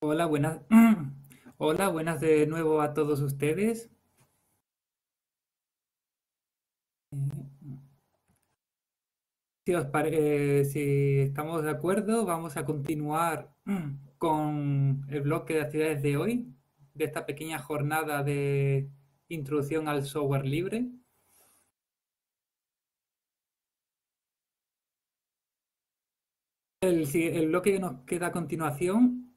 Hola, buenas. Hola, buenas de nuevo a todos ustedes. Si estamos de acuerdo, vamos a continuar con el bloque de actividades de hoy, de esta pequeña jornada de introducción al software libre. El bloque que nos queda a continuación,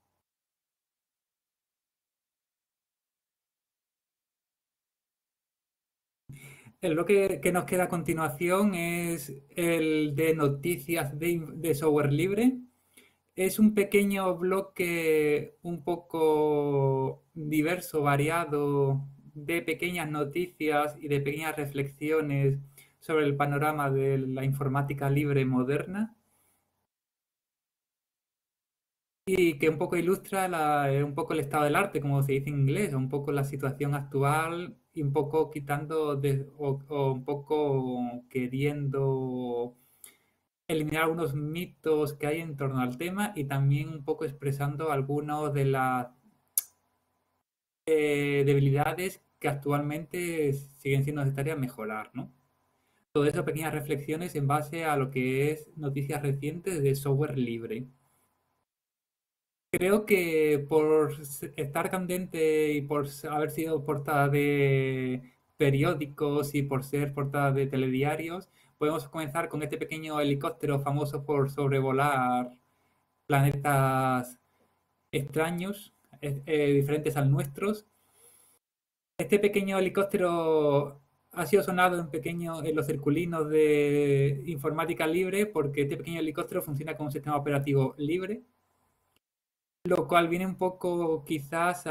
el bloque que nos queda a continuación es el de noticias de software libre. Es un pequeño bloque un poco diverso, variado, de pequeñas noticias y de pequeñas reflexiones sobre el panorama de la informática libre moderna y que un poco ilustra un poco el estado del arte, como se dice en inglés, un poco la situación actual y un poco o un poco queriendo eliminar algunos mitos que hay en torno al tema y también un poco expresando algunas de las debilidades que actualmente siguen siendo necesarias mejorar, ¿no? Todo eso, pequeñas reflexiones en base a lo que es noticias recientes de software libre. Creo que por estar candente y por haber sido portada de periódicos y por ser portada de telediarios, podemos comenzar con este pequeño helicóptero famoso por sobrevolar planetas extraños, diferentes al nuestros. Este pequeño helicóptero ha sido sonado en los circulinos de informática libre porque este pequeño helicóptero funciona con un sistema operativo libre, lo cual viene un poco quizás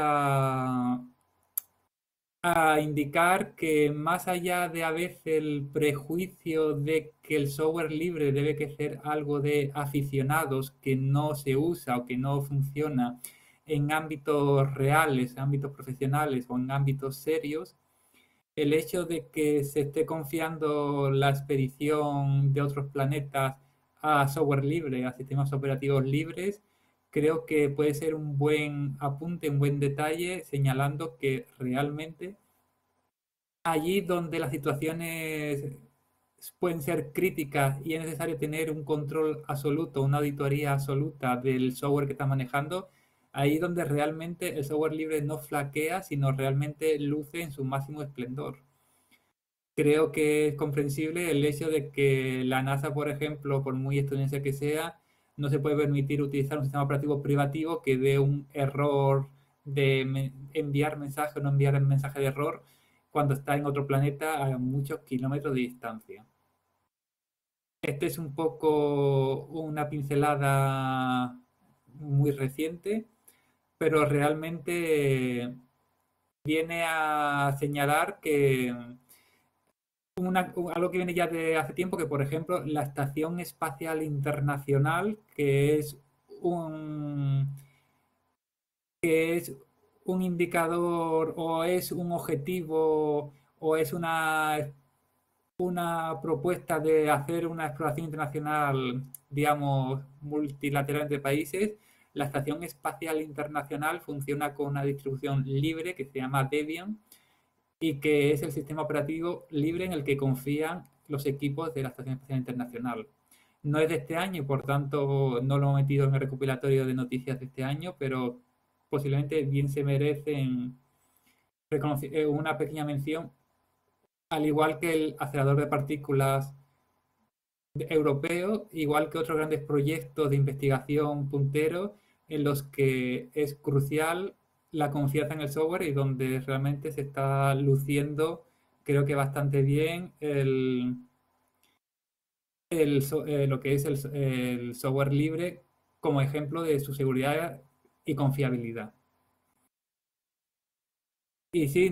a indicar que más allá de a veces el prejuicio de que el software libre debe que ser algo de aficionados que no se usa o que no funciona en ámbitos reales, ámbitos profesionales o en ámbitos serios, el hecho de que se esté confiando la expedición de otros planetas a software libre, a sistemas operativos libres, creo que puede ser un buen apunte, un buen detalle, señalando que realmente allí donde las situaciones pueden ser críticas y es necesario tener un control absoluto, una auditoría absoluta del software que estás manejando, ahí donde realmente el software libre no flaquea, sino realmente luce en su máximo esplendor. Creo que es comprensible el hecho de que la NASA, por ejemplo, por muy estadounidense que sea, no se puede permitir utilizar un sistema operativo privativo que dé un error de enviar mensaje o no enviar el mensaje de error cuando está en otro planeta a muchos kilómetros de distancia. Este es un poco una pincelada muy reciente, pero realmente viene a señalar que algo que viene ya de hace tiempo, que por ejemplo la Estación Espacial Internacional, un, que es un indicador o es un objetivo o es una propuesta de hacer una exploración internacional, digamos, multilateral entre países, la Estación Espacial Internacional funciona con una distribución libre que se llama Debian y que es el sistema operativo libre en el que confían los equipos de la Estación Espacial Internacional. No es de este año, por tanto no lo he metido en el recopilatorio de noticias de este año, pero posiblemente bien se merecen una pequeña mención, al igual que el acelerador de partículas europeo, igual que otros grandes proyectos de investigación punteros en los que es crucial la confianza en el software y donde realmente se está luciendo, creo que bastante bien, lo que es el software libre como ejemplo de su seguridad y confiabilidad. Y sí,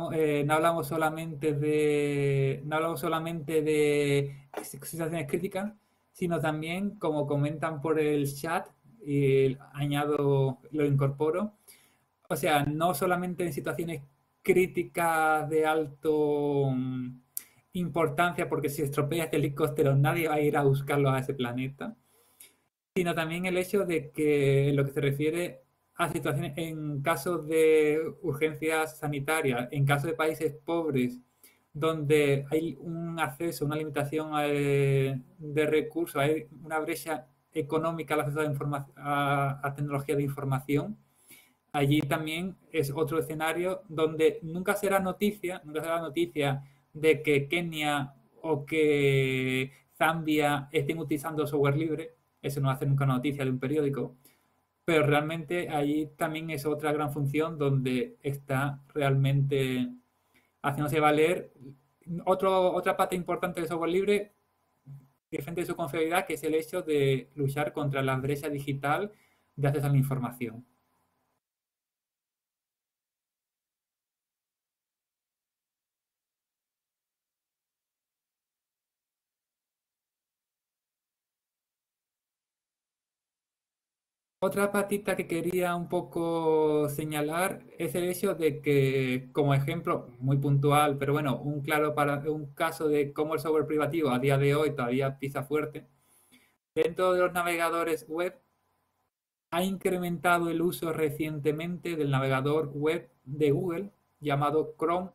no hablamos solamente de situaciones críticas, sino también, como comentan por el chat, y lo incorporo, o sea, no solamente en situaciones críticas de alto importancia, porque si estropea este helicóptero nadie va a ir a buscarlo a ese planeta, sino también el hecho de que en lo que se refiere a situaciones, en casos de urgencias sanitarias, en casos de países pobres, donde hay un acceso, una limitación de recursos, hay una brecha económica al acceso a tecnología de información. Allí también es otro escenario donde nunca será noticia de que Kenia o que Zambia estén utilizando software libre. Eso no hace nunca noticia de un periódico. Pero realmente allí también es otra gran función donde está realmente haciéndose valer otra parte importante del software libre, diferente de su confiabilidad, que es el hecho de luchar contra la brecha digital de acceso a la información. Otra patita que quería un poco señalar es el hecho de que, como ejemplo muy puntual, pero bueno, un caso de cómo el software privativo a día de hoy todavía pisa fuerte, dentro de los navegadores web ha incrementado el uso recientemente del navegador web de Google llamado Chrome,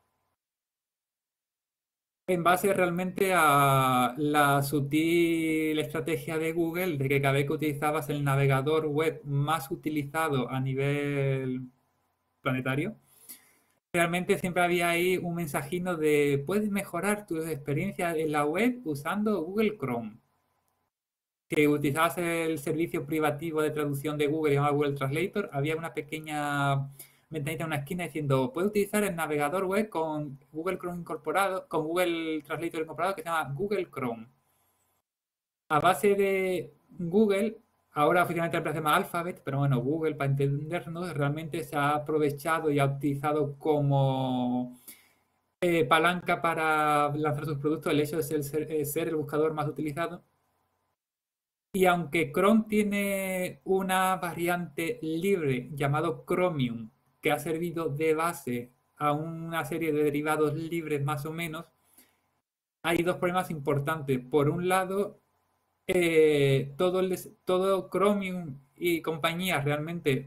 en base realmente a la sutil estrategia de Google de que cada vez que utilizabas el navegador web más utilizado a nivel planetario, realmente siempre había ahí un mensajino de puedes mejorar tu experiencia en la web usando Google Chrome. Que utilizabas el servicio privativo de traducción de Google llamado Google Translator, había una pequeña ventanita en una esquina diciendo puedes utilizar el navegador web con Google Chrome incorporado, con Google Translator incorporado que se llama Google Chrome. A base de Google, ahora oficialmente se llama Alphabet, pero bueno, Google, para entendernos, realmente se ha aprovechado y ha utilizado como palanca para lanzar sus productos el hecho de ser el buscador más utilizado. Y aunque Chrome tiene una variante libre llamado Chromium, que ha servido de base a una serie de derivados libres más o menos, hay dos problemas importantes. Por un lado, todo Chromium y compañía realmente,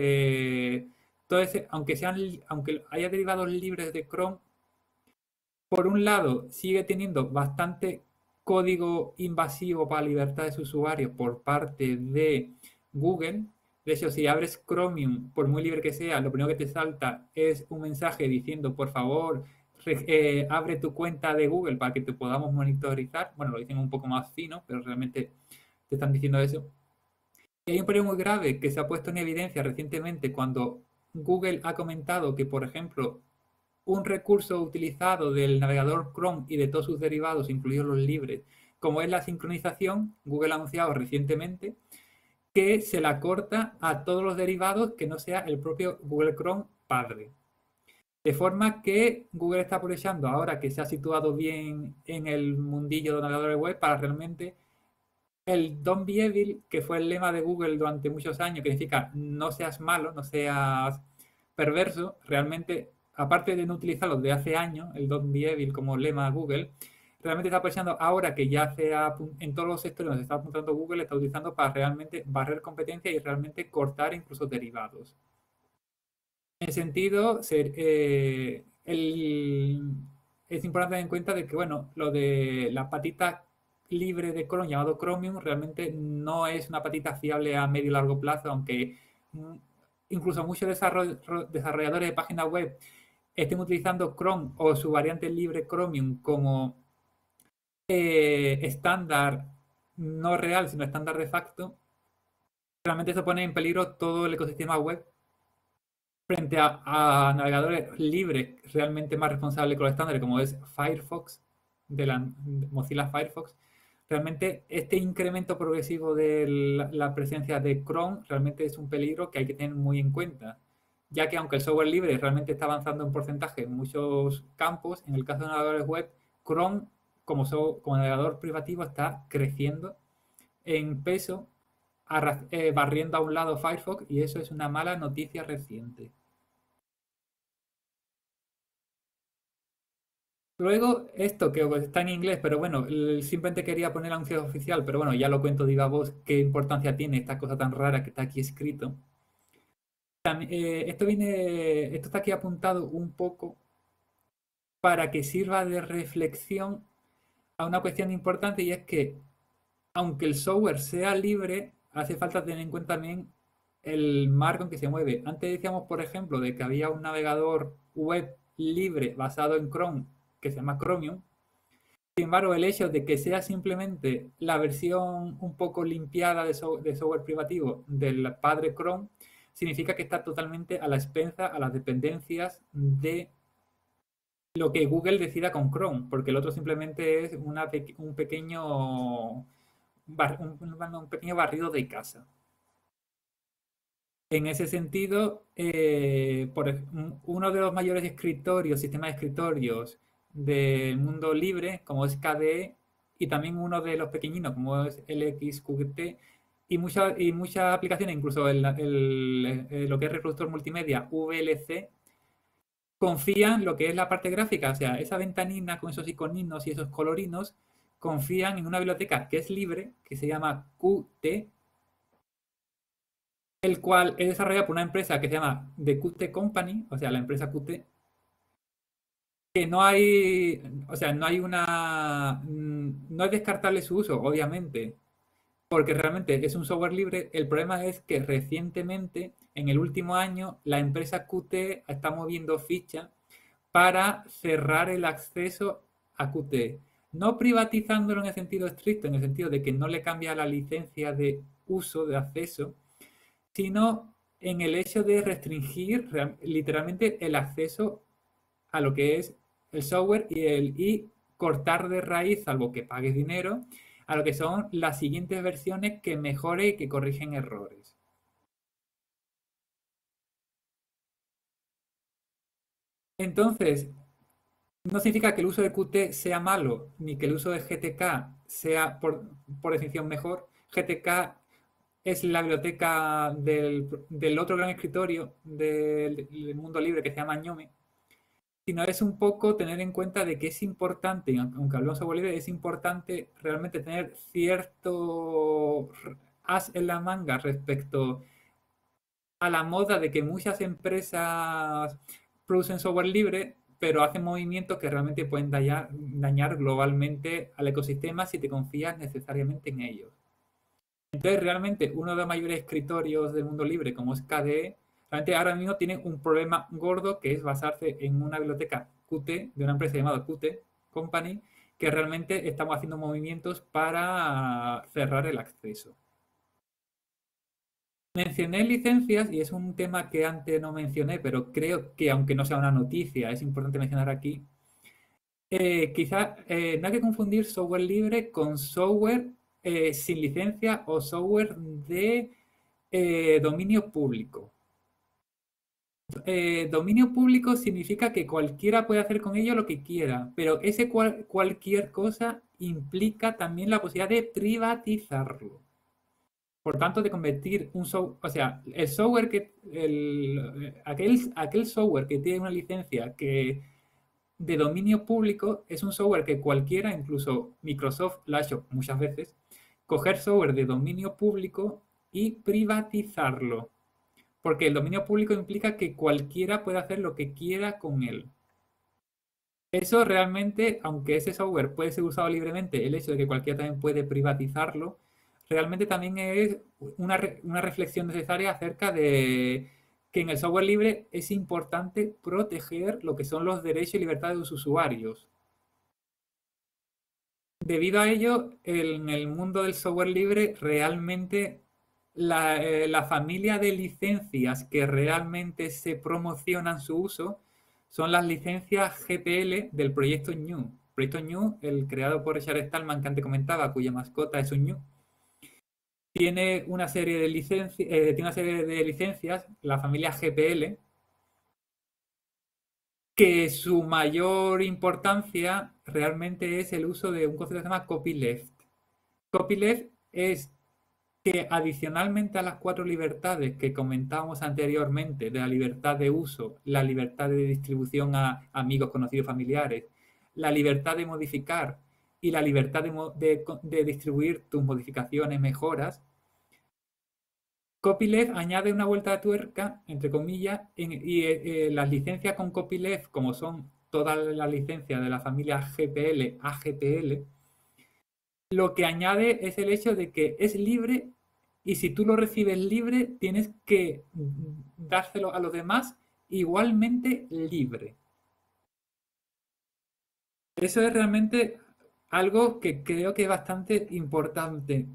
aunque haya derivados libres de Chrome, por un lado sigue teniendo bastante código invasivo para la libertad de sus usuarios por parte de Google. De hecho, si abres Chromium, por muy libre que sea, lo primero que te salta es un mensaje diciendo, por favor, abre tu cuenta de Google para que te podamos monitorizar. Bueno, lo dicen un poco más fino, pero realmente te están diciendo eso. Y hay un problema muy grave que se ha puesto en evidencia recientemente cuando Google ha comentado que, por ejemplo, un recurso utilizado del navegador Chrome y de todos sus derivados, incluidos los libres, como es la sincronización, Google ha anunciado recientemente que se la corta a todos los derivados que no sea el propio Google Chrome padre. De forma que Google está aprovechando ahora que se ha situado bien en el mundillo de navegadores web para realmente el Don't Be Evil, que fue el lema de Google durante muchos años, que significa no seas malo, no seas perverso, realmente, aparte de no utilizarlo de hace años, el Don't Be Evil como lema de Google, realmente está aprovechando ahora que ya en todos los sectores donde se está apuntando Google, está utilizando para realmente barrer competencia y realmente cortar incluso derivados. En ese sentido, es importante tener en cuenta de que, bueno, lo de la patita libre de Chrome llamado Chromium realmente no es una patita fiable a medio y largo plazo, aunque mm, incluso muchos desarrolladores de páginas web estén utilizando Chrome o su variante libre Chromium como estándar no real, sino estándar de facto, realmente eso pone en peligro todo el ecosistema web frente a navegadores libres realmente más responsables con los estándares, como es Firefox, de Mozilla Firefox. Realmente este incremento progresivo de la presencia de Chrome realmente es un peligro que hay que tener muy en cuenta, ya que aunque el software libre realmente está avanzando en porcentaje en muchos campos, en el caso de navegadores web, Chrome como navegador privativo está creciendo en peso, barriendo a un lado Firefox, y eso es una mala noticia reciente. Luego, esto que está en inglés, pero bueno, simplemente quería poner el anuncio oficial, pero bueno, ya lo cuento, diga vos, qué importancia tiene esta cosa tan rara que está aquí escrito. Esto está aquí apuntado un poco para que sirva de reflexión a una cuestión importante, y es que aunque el software sea libre, hace falta tener en cuenta también el marco en que se mueve. Antes decíamos, por ejemplo, de que había un navegador web libre basado en Chrome que se llama Chromium. Sin embargo, el hecho de que sea simplemente la versión un poco limpiada de software privativo del padre Chrome, significa que está totalmente a la expensa, a las dependencias de lo que Google decida con Chrome, porque el otro simplemente es un pequeño un pequeño barrido de casa. En ese sentido, uno de los mayores escritorios, sistemas de escritorios del mundo libre, como es KDE, y también uno de los pequeñinos, como es LXQT, y muchas aplicaciones, incluso lo que es reproductor multimedia, VLC, confían lo que es la parte gráfica, o sea, esa ventanina con esos iconinos y esos colorinos, confían en una biblioteca que es libre, que se llama Qt, el cual es desarrollado por una empresa que se llama The Qt Company, o sea, la empresa Qt, que no hay, o sea, no es descartable su uso, obviamente, porque realmente es un software libre. El problema es que recientemente, en el último año, la empresa Qt está moviendo ficha para cerrar el acceso a Qt. No privatizándolo en el sentido estricto, en el sentido de que no le cambia la licencia de uso, de acceso, sino en el hecho de restringir literalmente el acceso a lo que es el software y cortar de raíz, salvo que pagues dinero, a lo que son las siguientes versiones que mejoren y que corrigen errores. Entonces, no significa que el uso de Qt sea malo, ni que el uso de GTK sea por definición mejor. GTK es la biblioteca del otro gran escritorio del mundo libre que se llama Ñome, sino es un poco tener en cuenta de que es importante, aunque hablamos de Bolivia, es importante realmente tener cierto as en la manga respecto a la moda de que muchas empresas producen software libre, pero hacen movimientos que realmente pueden dañar globalmente al ecosistema si te confías necesariamente en ellos. Entonces, realmente, uno de los mayores escritorios del mundo libre, como es KDE, realmente ahora mismo tiene un problema gordo, que es basarse en una biblioteca Qt, de una empresa llamada Qt Company, que realmente estamos haciendo movimientos para cerrar el acceso. Mencioné licencias y es un tema que antes no mencioné, pero creo que aunque no sea una noticia, es importante mencionar aquí. Quizá no hay que confundir software libre con software sin licencia o software de dominio público. Dominio público significa que cualquiera puede hacer con ello lo que quiera, pero ese cualquier cosa implica también la posibilidad de privatizarlo. Por tanto, de convertir un software, o sea, el software aquel software que tiene una licencia que de dominio público es un software que cualquiera, incluso Microsoft lo ha hecho muchas veces, coger software de dominio público y privatizarlo. Porque el dominio público implica que cualquiera puede hacer lo que quiera con él. Eso realmente, aunque ese software puede ser usado libremente, el hecho de que cualquiera también puede privatizarlo, realmente también es una reflexión necesaria acerca de que en el software libre es importante proteger lo que son los derechos y libertades de los usuarios. Debido a ello, en el mundo del software libre, realmente la familia de licencias que realmente se promocionan su uso son las licencias GPL del proyecto New. Proyecto New, el creado por Richard Stallman que antes comentaba, cuya mascota es un New, tiene una serie de licencias, la familia GPL, que su mayor importancia realmente es el uso de un concepto que se llama copyleft. Copyleft es que adicionalmente a las 4 libertades que comentábamos anteriormente, de la libertad de uso, la libertad de distribución a amigos, conocidos, familiares, la libertad de modificar y la libertad de distribuir tus modificaciones, mejoras, Copyleft añade una vuelta de tuerca, entre comillas, las licencias con Copyleft, como son todas las licencias de la familia GPL, AGPL, lo que añade es el hecho de que es libre y si tú lo recibes libre, tienes que dárselo a los demás igualmente libre. Eso es realmente algo que creo que es bastante importante.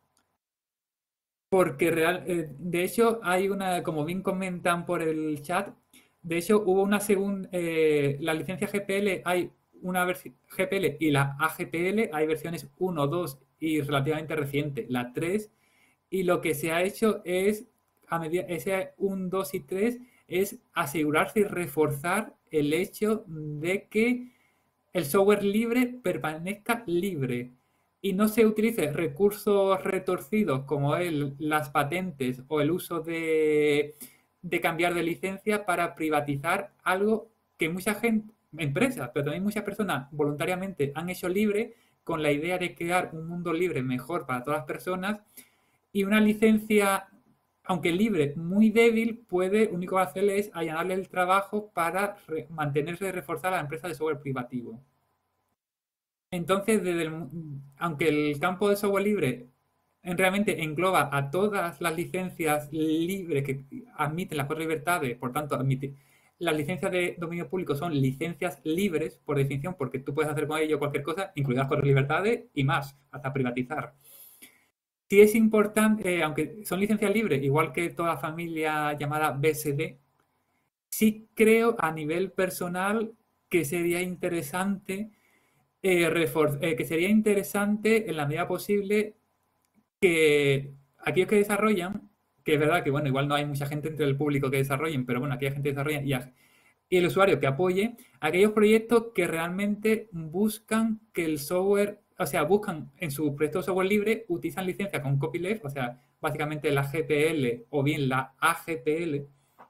Porque de hecho hay una, como bien comentan por el chat, de hecho hubo una segunda, la licencia GPL hay una versión GPL y la AGPL hay versiones 1, 2 y relativamente reciente, la 3, y lo que se ha hecho es, a medida, ese 1, 2 y 3, es asegurarse y reforzar el hecho de que el software libre permanezca libre y no se utilice recursos retorcidos como las patentes o el uso de cambiar de licencia para privatizar algo que mucha gente, empresas, pero también muchas personas voluntariamente han hecho libre con la idea de crear un mundo libre mejor para todas las personas y una licencia, aunque libre, muy débil, puede, único que hacerle es allanarle el trabajo para mantenerse y reforzar a la empresa de software privativo. Entonces, aunque el campo de software libre realmente engloba a todas las licencias libres que admiten las cuatro libertades, por tanto, las licencias de dominio público son licencias libres, por definición, porque tú puedes hacer con ello cualquier cosa, incluidas cuatro libertades y más, hasta privatizar. Sí es importante, aunque son licencias libres, igual que toda familia llamada BSD, sí creo a nivel personal que sería interesante que sería interesante en la medida posible que aquellos que desarrollan, que es verdad que bueno, igual no hay mucha gente entre el público que desarrollen, pero bueno, aquella gente que desarrolla y el usuario que apoye aquellos proyectos que realmente buscan que el software, o sea, buscan en su proyecto de software libre, utilizan licencia con copyleft, o sea, básicamente la GPL o bien la AGPL,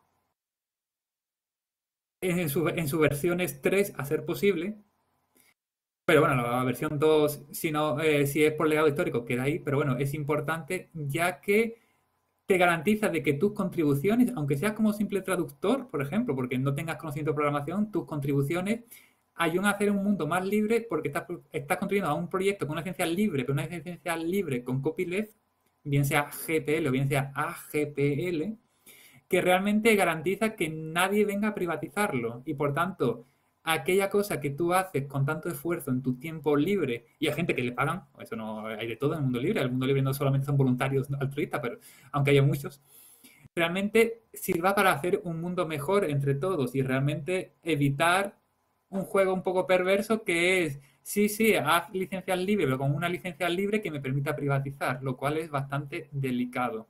en su versiones 3 a ser posible. Pero bueno, la versión 2 si, no, si es por legado histórico, queda ahí. Pero bueno, es importante ya que te garantiza de que tus contribuciones, aunque seas como simple traductor, por ejemplo, porque no tengas conocimiento de programación, tus contribuciones ayudan a hacer un mundo más libre porque estás contribuyendo a un proyecto con una licencia libre, pero una licencia libre con copyleft, bien sea GPL o bien sea AGPL, que realmente garantiza que nadie venga a privatizarlo y por tanto aquella cosa que tú haces con tanto esfuerzo en tu tiempo libre y hay gente que le pagan, eso no hay de todo en el mundo libre no solamente son voluntarios altruistas, pero aunque haya muchos, realmente sirva para hacer un mundo mejor entre todos y realmente evitar un juego un poco perverso que es, sí, sí, haz licencias libres, pero con una licencia libre que me permita privatizar, lo cual es bastante delicado.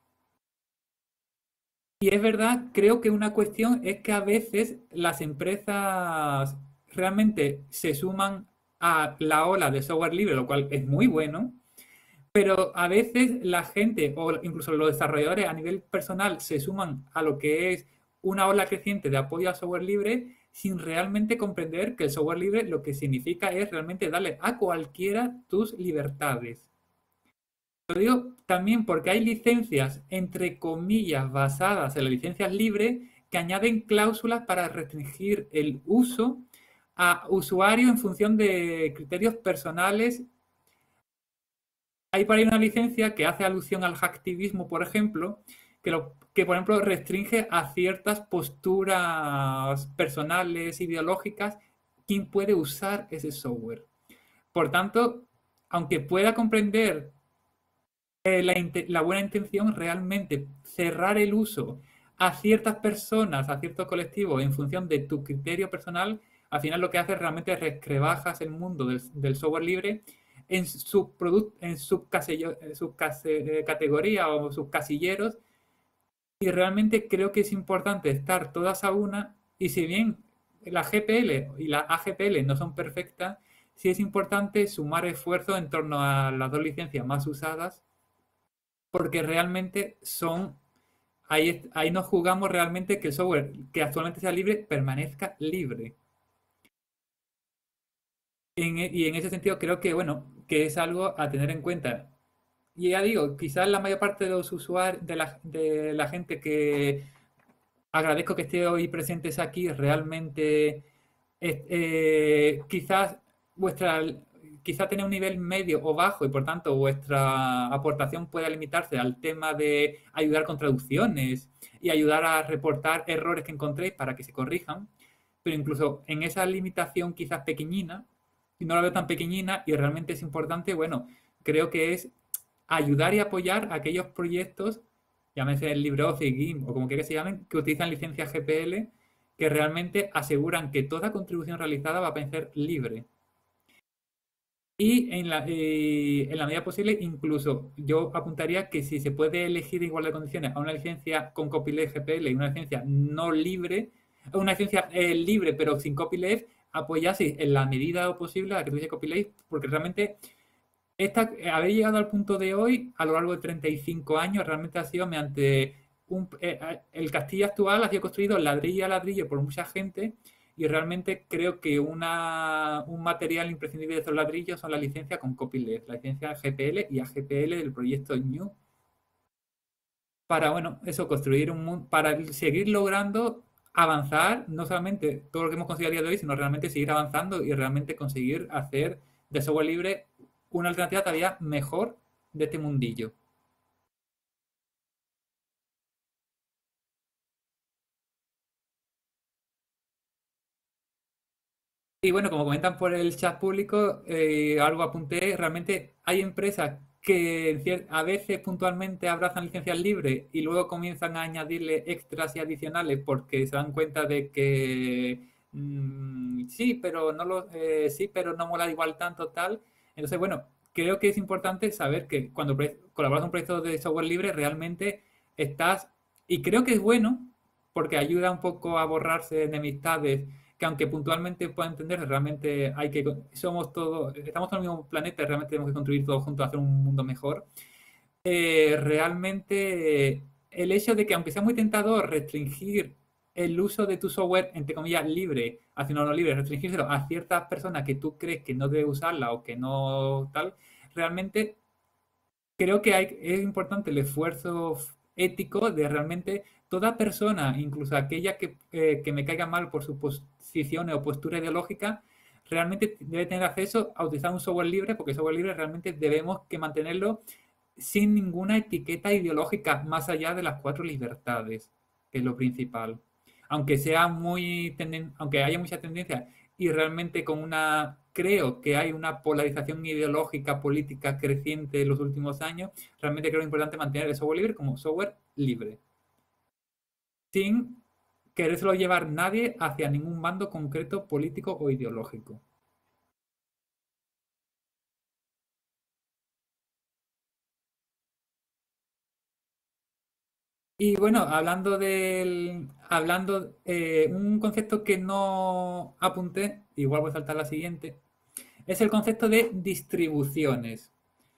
Y es verdad, creo que una cuestión es que a veces las empresas realmente se suman a la ola de software libre, lo cual es muy bueno, pero a veces la gente o incluso los desarrolladores a nivel personal se suman a lo que es una ola creciente de apoyo al software libre sin realmente comprender que el software libre lo que significa es realmente darle a cualquiera tus libertades. Lo digo también porque hay licencias, entre comillas, basadas en las licencias libres que añaden cláusulas para restringir el uso a usuarios en función de criterios personales. Hay por ahí una licencia que hace alusión al hacktivismo, por ejemplo, que por ejemplo restringe a ciertas posturas personales, ideológicas, quién puede usar ese software. Por tanto, aunque pueda comprender la buena intención realmente cerrar el uso a ciertas personas, a ciertos colectivos en función de tu criterio personal, al final lo que hace realmente es rebajas el mundo del software libre en subcategoría o subcasilleros y realmente creo que es importante estar todas a una y si bien la GPL y la AGPL no son perfectas, sí es importante sumar esfuerzos en torno a las dos licencias más usadas porque realmente ahí nos jugamos realmente que el software que actualmente sea libre permanezca libre. Y en ese sentido creo que, bueno, que es algo a tener en cuenta y ya digo, quizás la mayor parte de los usuarios, de la gente que agradezco que esté hoy presentes aquí, realmente quizás vuestra, quizás tener un nivel medio o bajo y por tanto vuestra aportación pueda limitarse al tema de ayudar con traducciones y ayudar a reportar errores que encontréis para que se corrijan, pero incluso en esa limitación quizás pequeñina, y no la veo tan pequeñina y realmente es importante, bueno, creo que es ayudar y apoyar aquellos proyectos, llámese el LibreOffice, GIMP o como quiera que se llamen, que utilizan licencias GPL, que realmente aseguran que toda contribución realizada va a ser libre. Y en la medida posible, incluso yo apuntaría que si se puede elegir en igual de condiciones a una licencia con copyleft GPL y una licencia no libre, una licencia libre pero sin copyleft, apoyarse en la medida posible a la que tuviese copyleft, porque realmente haber llegado al punto de hoy, a lo largo de 35 años, realmente ha sido mediante el castillo actual ha sido construido ladrillo a ladrillo por mucha gente y realmente creo que un material imprescindible de esos ladrillos son las licencias con copyleft, la licencia GPL y AGPL del proyecto New, para, bueno, eso, construir un mundo, para seguir logrando avanzar, no solamente todo lo que hemos conseguido a día de hoy, sino realmente seguir avanzando y realmente conseguir hacer de software libre una alternativa todavía mejor de este mundillo. Y bueno, como comentan por el chat público, algo apunté, realmente hay empresas que a veces puntualmente abrazan licencias libres y luego comienzan a añadirle extras y adicionales porque se dan cuenta de que sí, pero sí, pero no mola igual tanto tal. Entonces, bueno, creo que es importante saber que cuando colaboras en un proyecto de software libre realmente estás, y creo que es bueno porque ayuda un poco a borrarse enemistades que aunque puntualmente pueda entender, realmente somos todos, estamos en el mismo planeta y realmente tenemos que construir todos juntos a hacer un mundo mejor. Realmente el hecho de que aunque sea muy tentador restringir el uso de tu software, entre comillas, libre, haciendo no libre, restringírselo a ciertas personas que tú crees que no debe usarla o que no tal, realmente creo que es importante el esfuerzo ético de realmente toda persona, incluso aquella que me caiga mal por su posición o postura ideológica, realmente debe tener acceso a utilizar un software libre, porque el software libre realmente debemos que mantenerlo sin ninguna etiqueta ideológica más allá de las cuatro libertades, que es lo principal. Aunque sea aunque haya mucha tendencia y realmente creo que hay una polarización ideológica política creciente en los últimos años, realmente creo importante mantener el software libre como software libre, sin querérselo llevar nadie hacia ningún bando concreto político o ideológico. Y bueno, un concepto que no apunté, igual voy a saltar la siguiente, es el concepto de distribuciones.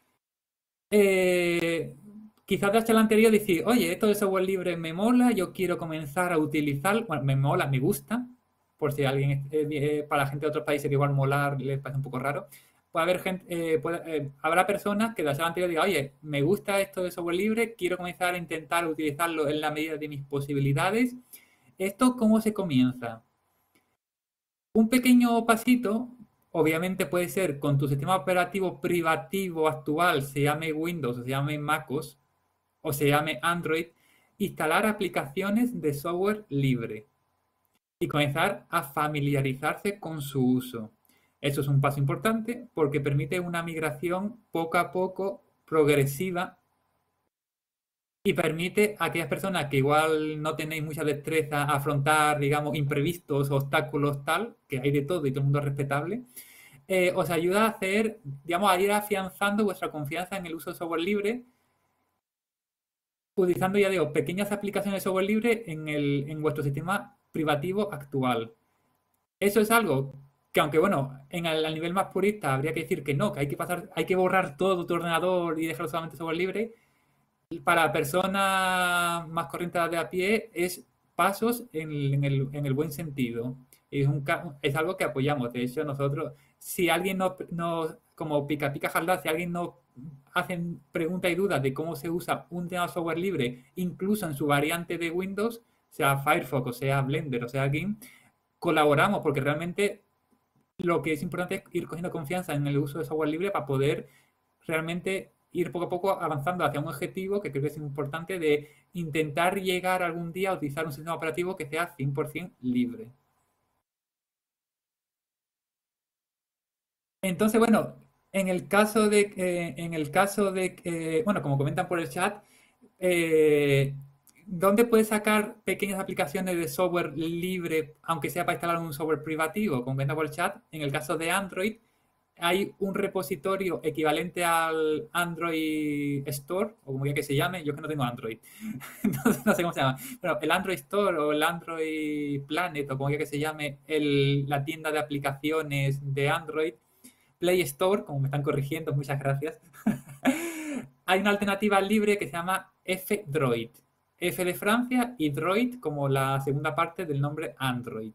Quizás de hasta el anterior decir, oye, esto de software libre me mola, yo quiero comenzar a utilizar, bueno, me mola, me gusta, por si alguien, para la gente de otros países que igual molar les parece un poco raro, puede haber gente, habrá personas que de hasta el anterior digan, oye, me gusta esto de software libre, quiero comenzar a intentar utilizarlo en la medida de mis posibilidades. ¿Esto cómo se comienza? Un pequeño pasito, obviamente puede ser con tu sistema operativo privativo actual, se llame Windows o se llame MacOS o se llame Android, instalar aplicaciones de software libre y comenzar a familiarizarse con su uso. Eso es un paso importante porque permite una migración poco a poco, progresiva, y permite a aquellas personas que igual no tenéis mucha destreza a afrontar, digamos, imprevistos, obstáculos, tal, que hay de todo y todo el mundo es respetable, os ayuda a hacer, digamos, a ir afianzando vuestra confianza en el uso de software libre, utilizando, ya digo, pequeñas aplicaciones de software libre en vuestro sistema privativo actual. Eso es algo que, aunque bueno, al nivel más purista habría que decir que no, que hay que borrar todo tu ordenador y dejarlo solamente software libre, para personas más corrientes de a pie es pasos en el buen sentido. Es algo que apoyamos. De hecho, nosotros, si alguien como pica pica jalda, si alguien hacen preguntas y dudas de cómo se usa un determinado software libre, incluso en su variante de Windows, sea Firefox, o sea Blender, o sea GIMP, colaboramos porque realmente lo que es importante es ir cogiendo confianza en el uso de software libre para poder realmente ir poco a poco avanzando hacia un objetivo que creo que es importante de intentar llegar algún día a utilizar un sistema operativo que sea 100% libre. Entonces, bueno, bueno, como comentan por el chat, eh, ¿dónde puedes sacar pequeñas aplicaciones de software libre, aunque sea para instalar un software privativo? Como comentan por el chat, en el caso de Android, hay un repositorio equivalente al Android Store, o como ya que se llame, yo que no tengo Android, entonces no sé cómo se llama, pero el Android Store o el Android Planet, o como ya que se llame, la tienda de aplicaciones de Android, Play Store, como me están corrigiendo, muchas gracias. Hay una alternativa libre que se llama F-Droid. F de Francia y Droid como la segunda parte del nombre Android.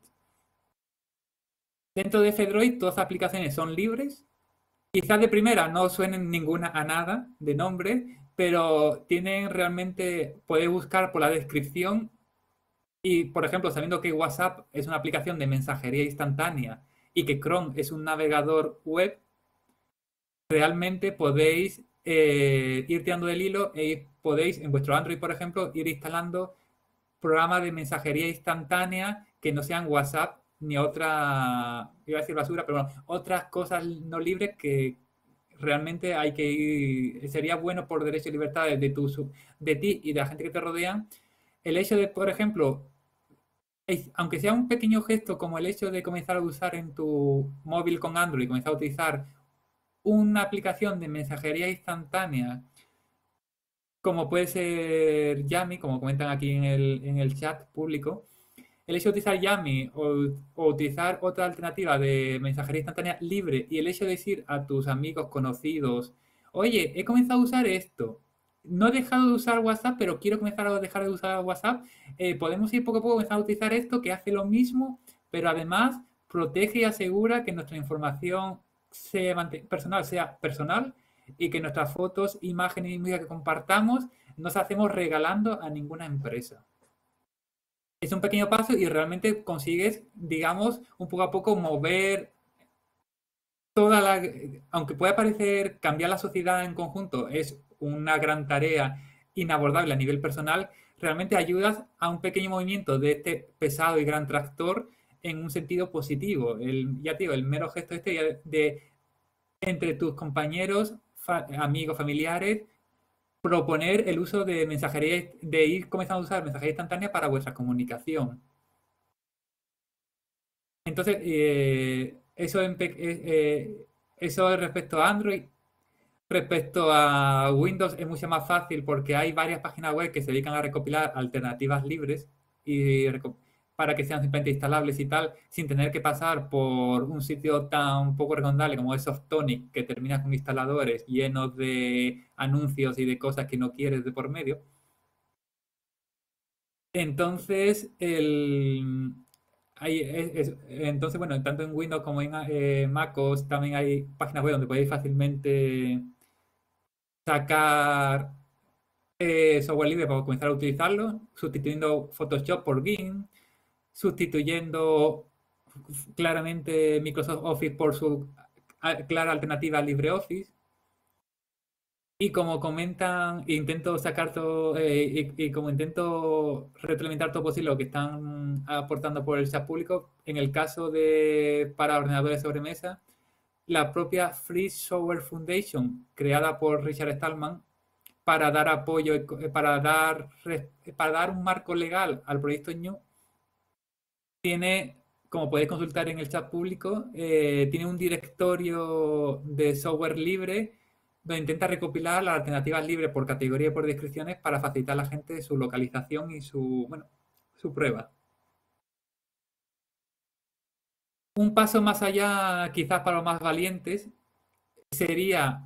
Dentro de F-Droid todas las aplicaciones son libres. Quizás de primera no suenen ninguna a nada de nombre, pero tienen realmente, puedes buscar por la descripción y, por ejemplo, sabiendo que WhatsApp es una aplicación de mensajería instantánea y que Chrome es un navegador web, realmente podéis ir tirando del hilo e podéis en vuestro Android, por ejemplo, ir instalando programas de mensajería instantánea que no sean WhatsApp ni otra, iba a decir basura, pero bueno, otras cosas no libres que realmente hay que ir, sería bueno por derecho y libertad de ti y de la gente que te rodean. El hecho de, por ejemplo, aunque sea un pequeño gesto como el hecho de comenzar a usar en tu móvil con Android, comenzar a utilizar una aplicación de mensajería instantánea, como puede ser Yami, como comentan aquí en el chat público, el hecho de utilizar Yami o utilizar otra alternativa de mensajería instantánea libre y el hecho de decir a tus amigos conocidos, oye, he comenzado a usar esto, no he dejado de usar WhatsApp, pero quiero comenzar a dejar de usar WhatsApp, podemos ir poco a poco comenzar a utilizar esto que hace lo mismo, pero además protege y asegura que nuestra información personal sea personal y que nuestras fotos, imágenes y música que compartamos no se hacemos regalando a ninguna empresa. Es un pequeño paso y realmente consigues, digamos, un poco a poco mover toda la... Aunque pueda parecer cambiar la sociedad en conjunto, es una gran tarea inabordable a nivel personal, realmente ayudas a un pequeño movimiento de este pesado y gran tractor en un sentido positivo. Ya te digo, el mero gesto este de entre tus compañeros, amigos, familiares, proponer el uso de mensajería, de ir comenzando a usar mensajería instantánea para vuestra comunicación. Entonces, eso es respecto a Android. Respecto a Windows es mucho más fácil porque hay varias páginas web que se dedican a recopilar alternativas libres y para que sean simplemente instalables y tal, sin tener que pasar por un sitio tan poco recomendable como es Softonic, que termina con instaladores llenos de anuncios y de cosas que no quieres de por medio. Entonces, entonces, bueno, tanto en Windows como en MacOS también hay páginas web donde podéis fácilmente sacar software libre para comenzar a utilizarlo, sustituyendo Photoshop por GIMP, sustituyendo claramente Microsoft Office por su clara alternativa LibreOffice. Y como comentan, intento sacar todo, y como intento retroalimentar todo posible lo que están aportando por el chat público, en el caso de para ordenadores de sobremesa, la propia Free Software Foundation, creada por Richard Stallman, para dar apoyo, para dar un marco legal al proyecto Ñu, tiene, como podéis consultar en el chat público, tiene un directorio de software libre donde intenta recopilar las alternativas libres por categoría y por descripciones para facilitar a la gente su localización y bueno, su prueba. Un paso más allá, quizás para los más valientes, sería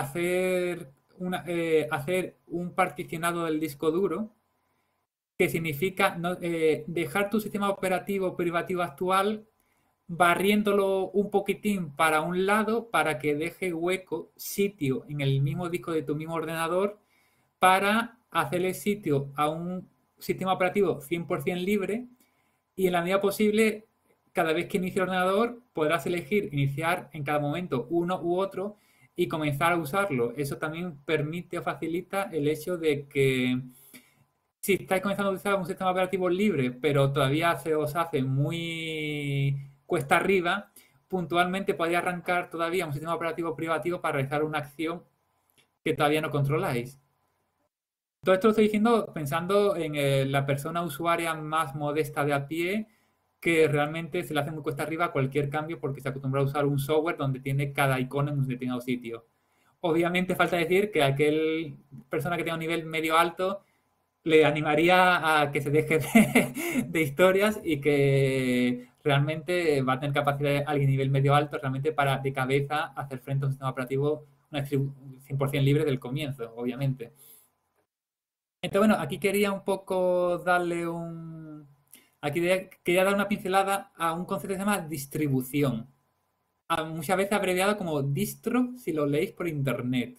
hacer un particionado del disco duro, que significa dejar tu sistema operativo privativo actual barriéndolo un poquitín para un lado para que deje hueco, sitio en el mismo disco de tu mismo ordenador para hacerle sitio a un sistema operativo 100% libre y en la medida posible, cada vez que inicie el ordenador, podrás elegir iniciar en cada momento uno u otro y comenzar a usarlo. Eso también permite o facilita el hecho de que si estáis comenzando a utilizar un sistema operativo libre, pero todavía se os hace muy cuesta arriba, puntualmente podéis arrancar todavía un sistema operativo privativo para realizar una acción que todavía no controláis. Todo esto lo estoy diciendo pensando en la persona usuaria más modesta de a pie, que realmente se le hace muy cuesta arriba cualquier cambio porque se acostumbra a usar un software donde tiene cada icono en un determinado sitio. Obviamente falta decir que aquel persona que tenga un nivel medio alto le animaría a que se deje de historias y que realmente va a tener capacidad alguien de nivel medio alto realmente para de cabeza hacer frente a un sistema operativo 100% libre del comienzo, obviamente. Entonces, bueno, aquí quería un poco darle un... Aquí quería dar una pincelada a un concepto que se llama distribución. Muchas veces abreviado como distro si lo leéis por internet.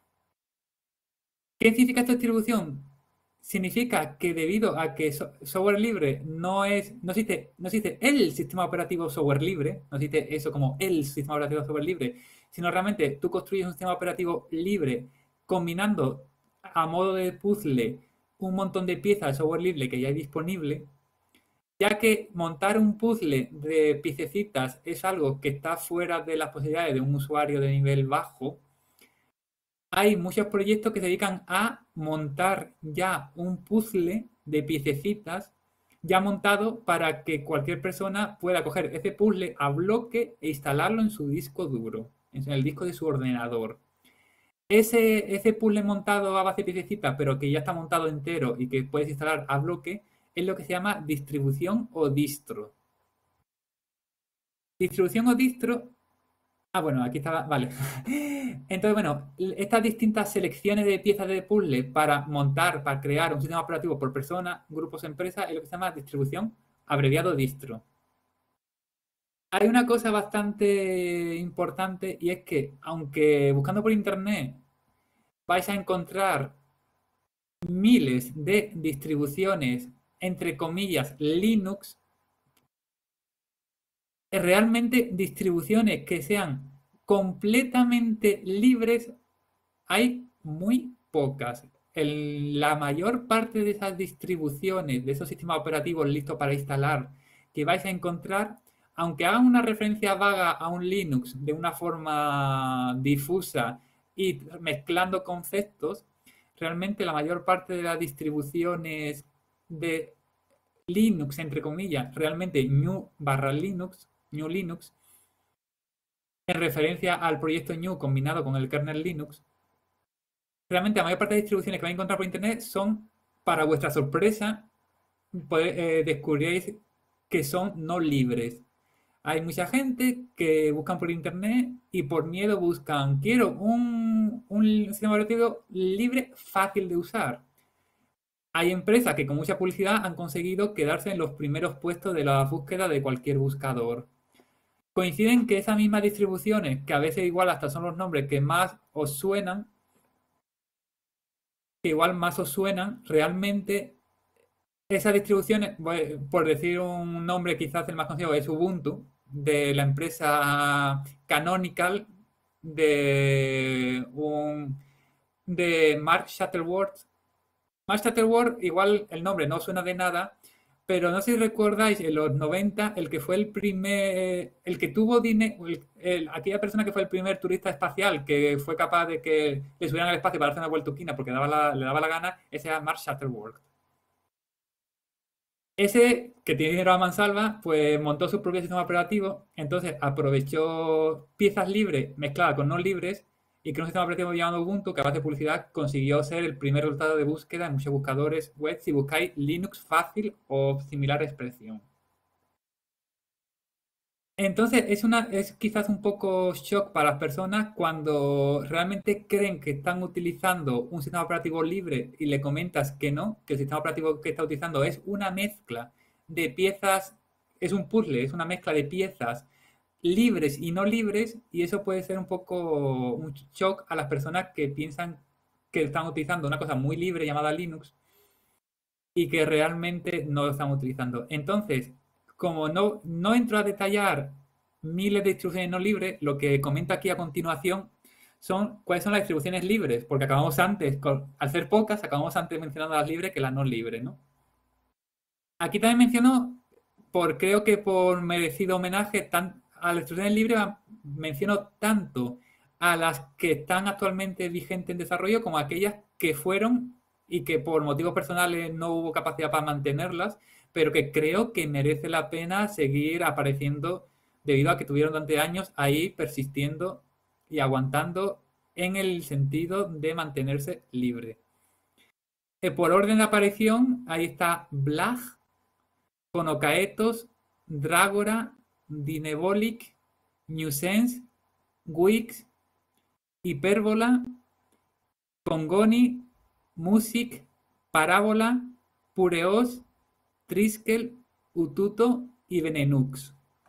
¿Qué significa esta distribución? Significa que debido a que software libre no existe el sistema operativo software libre, no existe eso como el sistema operativo software libre, sino realmente tú construyes un sistema operativo libre combinando a modo de puzzle un montón de piezas de software libre que ya hay disponible, ya que montar un puzzle de piececitas es algo que está fuera de las posibilidades de un usuario de nivel bajo. Hay muchos proyectos que se dedican a montar ya un puzzle de piececitas ya montado para que cualquier persona pueda coger ese puzzle a bloque e instalarlo en su disco duro, en el disco de su ordenador. Ese puzzle montado a base de piececitas, pero que ya está montado entero y que puedes instalar a bloque, es lo que se llama distribución o distro. Distribución o distro. Ah, bueno, aquí estaba, vale. Entonces, bueno, estas distintas selecciones de piezas de puzzle para montar, para crear un sistema operativo por persona, grupos, empresas, es lo que se llama distribución, abreviado distro. Hay una cosa bastante importante y es que, aunque buscando por internet vais a encontrar miles de distribuciones, entre comillas, Linux, realmente distribuciones que sean completamente libres hay muy pocas. La mayor parte de esas distribuciones, de esos sistemas operativos listos para instalar que vais a encontrar, aunque hagan una referencia vaga a un Linux de una forma difusa y mezclando conceptos, realmente la mayor parte de las distribuciones de Linux, entre comillas, realmente Linux, New Linux, en referencia al proyecto New combinado con el kernel Linux, realmente la mayor parte de distribuciones que vais a encontrar por internet son, para vuestra sorpresa, descubriréis que son no libres. Hay mucha gente que buscan por internet y por miedo buscan, quiero un sistema operativo libre, fácil de usar. Hay empresas que con mucha publicidad han conseguido quedarse en los primeros puestos de la búsqueda de cualquier buscador. Coinciden que esas mismas distribuciones, que a veces igual hasta son los nombres que más os suenan, que igual más os suenan, realmente esas distribuciones, por decir un nombre quizás el más conocido, es Ubuntu, de la empresa Canonical, de, de Mark Shuttleworth. Mark Shuttleworth, igual el nombre no suena de nada, pero no sé si recordáis en los 90, el que fue el primer, el que tuvo dinero, aquella persona que fue el primer turista espacial que fue capaz de que le subieran al espacio para hacer una vueltuquina porque le daba la gana, ese era Mark Shuttleworth. Ese que tiene dinero a mansalva, pues montó su propio sistema operativo, entonces aprovechó piezas libres mezcladas con no libres y creó un sistema operativo llamado Ubuntu que a base de publicidad consiguió ser el primer resultado de búsqueda en muchos buscadores web si buscáis Linux fácil o similar expresión. Entonces es quizás un poco shock para las personas cuando realmente creen que están utilizando un sistema operativo libre y le comentas que no, que el sistema operativo que está utilizando es una mezcla de piezas es un puzzle, es una mezcla de piezas libres y no libres, y eso puede ser un poco un shock a las personas que piensan que están utilizando una cosa muy libre llamada Linux y que realmente no lo están utilizando. Entonces, como no entro a detallar miles de distribuciones no libres, lo que comento aquí a continuación son cuáles son las distribuciones libres, porque acabamos antes, al ser pocas, acabamos antes mencionando las libres que las no libres, ¿no? Aquí también menciono, creo que por merecido homenaje, a las distribuciones libres menciono tanto a las que están actualmente vigentes en desarrollo como a aquellas que fueron y que por motivos personales no hubo capacidad para mantenerlas, pero que creo que merece la pena seguir apareciendo debido a que tuvieron durante años ahí persistiendo y aguantando en el sentido de mantenerse libre. Por orden de aparición, ahí está Blag, Conocaetos, Drágora, Dinebolic, Newsense, Wix, Hipérbola, Congoni, Music, Parábola, Pureos, Triskel, Ututo y Venenux.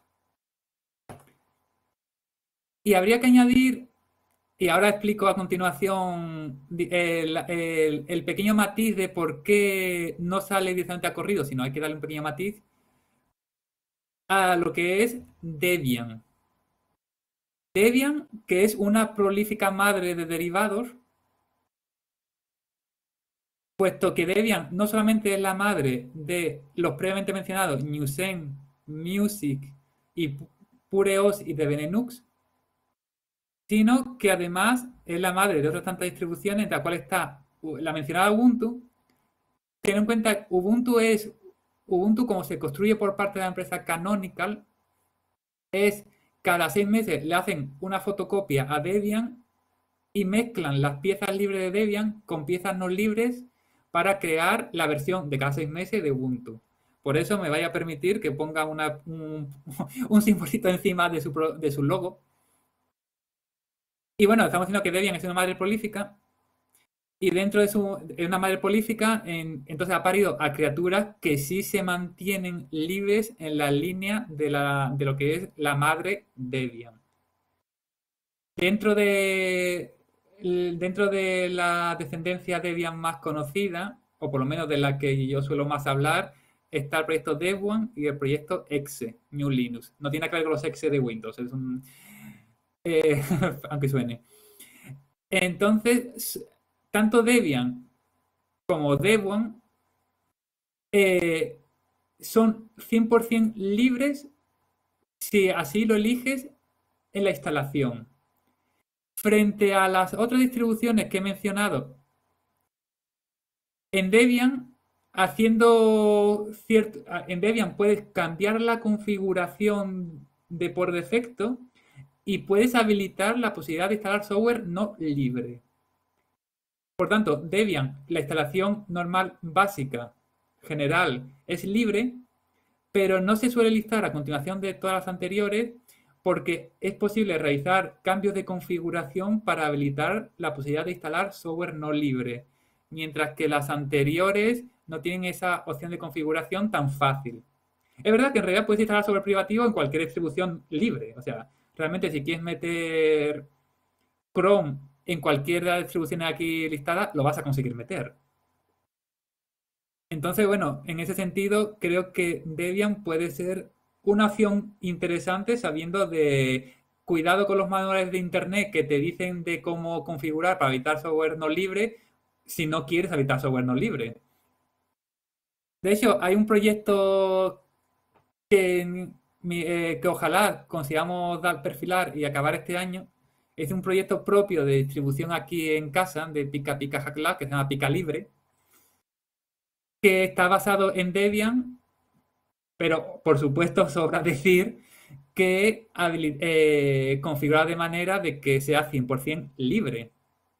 Y habría que añadir, y ahora explico a continuación el pequeño matiz de por qué no sale directamente a corrido, sino hay que darle un pequeño matiz a lo que es Debian. Debian, que es una prolífica madre de derivados, puesto que Debian no solamente es la madre de los previamente mencionados Newsen, Music y Pureos y de Venenux, sino que además es la madre de otras tantas distribuciones, entre las cuales está la mencionada Ubuntu. Ten en cuenta que Ubuntu como se construye por parte de la empresa Canonical, es cada 6 meses le hacen una fotocopia a Debian y mezclan las piezas libres de Debian con piezas no libres para crear la versión de cada 6 meses de Ubuntu. Por eso me vaya a permitir que ponga un simbolito encima de su logo. Y bueno, estamos diciendo que Debian es una madre prolífica y dentro de una madre prolífica, entonces ha parido a criaturas que sí se mantienen libres en la línea de lo que es la madre Debian. Dentro de la descendencia Debian más conocida, o por lo menos de la que yo suelo más hablar, está el proyecto Debian y el proyecto Exe, New Linux. No tiene que ver con los Exe de Windows, aunque suene. Entonces, tanto Debian como Debian son 100% libres si así lo eliges en la instalación. Frente a las otras distribuciones que he mencionado, en Debian, en Debian puedes cambiar la configuración de por defecto y puedes habilitar la posibilidad de instalar software no libre. Por tanto, Debian, la instalación normal básica general es libre, pero no se suele listar a continuación de todas las anteriores porque es posible realizar cambios de configuración para habilitar la posibilidad de instalar software no libre, mientras que las anteriores no tienen esa opción de configuración tan fácil. Es verdad que en realidad puedes instalar software privativo en cualquier distribución libre. O sea, realmente si quieres meter Chrome en cualquiera de las distribuciones aquí listadas, lo vas a conseguir meter. Entonces, bueno, en ese sentido, creo que Debian puede ser una opción interesante sabiendo de cuidado con los manuales de internet que te dicen de cómo configurar para evitar software no libre si no quieres evitar software no libre. De hecho, hay un proyecto que ojalá consigamos perfilar y acabar este año. Es un proyecto propio de distribución aquí en casa de Pika Pika Hack Lab, que se llama Pika Libre, que está basado en Debian, pero por supuesto sobra decir que configurado de manera de que sea 100% libre.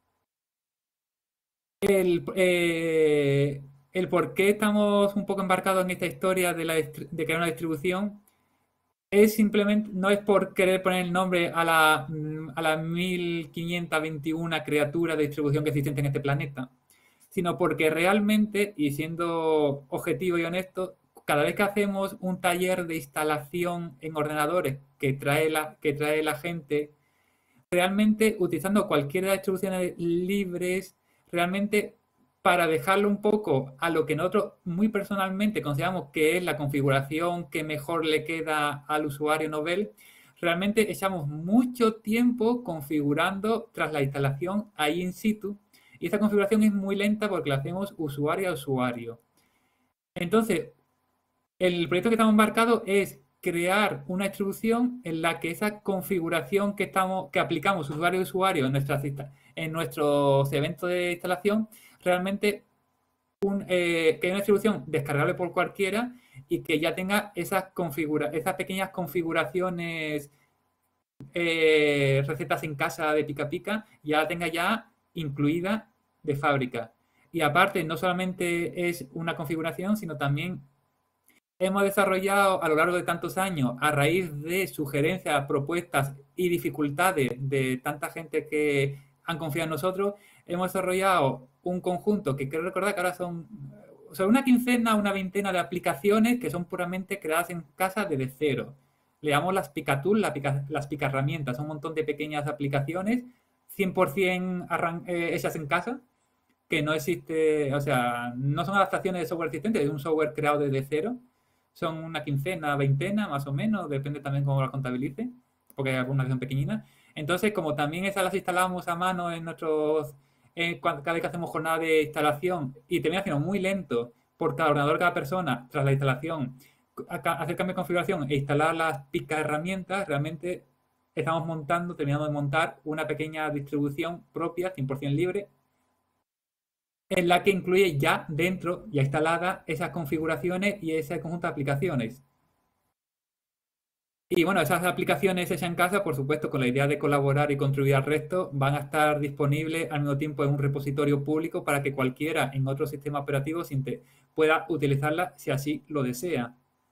El por qué estamos un poco embarcados en esta historia de crear una distribución es simplemente, no es por querer poner el nombre a la 1521 criatura de distribución que existe en este planeta, sino porque realmente, y siendo objetivo y honesto, cada vez que hacemos un taller de instalación en ordenadores que trae la gente, realmente utilizando cualquiera de las distribuciones libres, realmente para dejarlo un poco a lo que nosotros muy personalmente consideramos que es la configuración que mejor le queda al usuario novel, realmente echamos mucho tiempo configurando tras la instalación ahí in situ, y esta configuración es muy lenta porque la hacemos usuario a usuario. Entonces, el proyecto que estamos embarcados es crear una distribución en la que esa configuración que aplicamos usuario a usuario en nuestros eventos de instalación, realmente que haya una distribución descargable por cualquiera y que ya tenga esas pequeñas configuraciones, recetas en casa de pica pica, ya la tenga ya incluida de fábrica. Y aparte, no solamente es una configuración, sino también hemos desarrollado a lo largo de tantos años, a raíz de sugerencias, propuestas y dificultades de tanta gente que han confiado en nosotros, hemos desarrollado un conjunto que quiero recordar que ahora son una quincena, una veintena de aplicaciones que son puramente creadas en casa desde cero. Le llamamos las Picatool, las picaherramientas, un montón de pequeñas aplicaciones 100% hechas en casa, que no existe, o sea, no son adaptaciones de software existente, es un software creado desde cero. Son una quincena, veintena, más o menos, depende también cómo las contabilice, porque hay algunas que son pequeñinas. Entonces, como también esas las instalamos a mano en cada vez que hacemos jornada de instalación y termina siendo muy lento por cada ordenador, cada persona, tras la instalación, hacer cambio de configuración e instalar las pica herramientas, realmente terminando de montar una pequeña distribución propia, 100% libre, en la que incluye ya dentro, ya instalada, esas configuraciones y ese conjunto de aplicaciones. Y bueno, esas aplicaciones hechas en casa, por supuesto, con la idea de colaborar y contribuir al resto, van a estar disponibles al mismo tiempo en un repositorio público para que cualquiera en otro sistema operativo pueda utilizarla si así lo desea.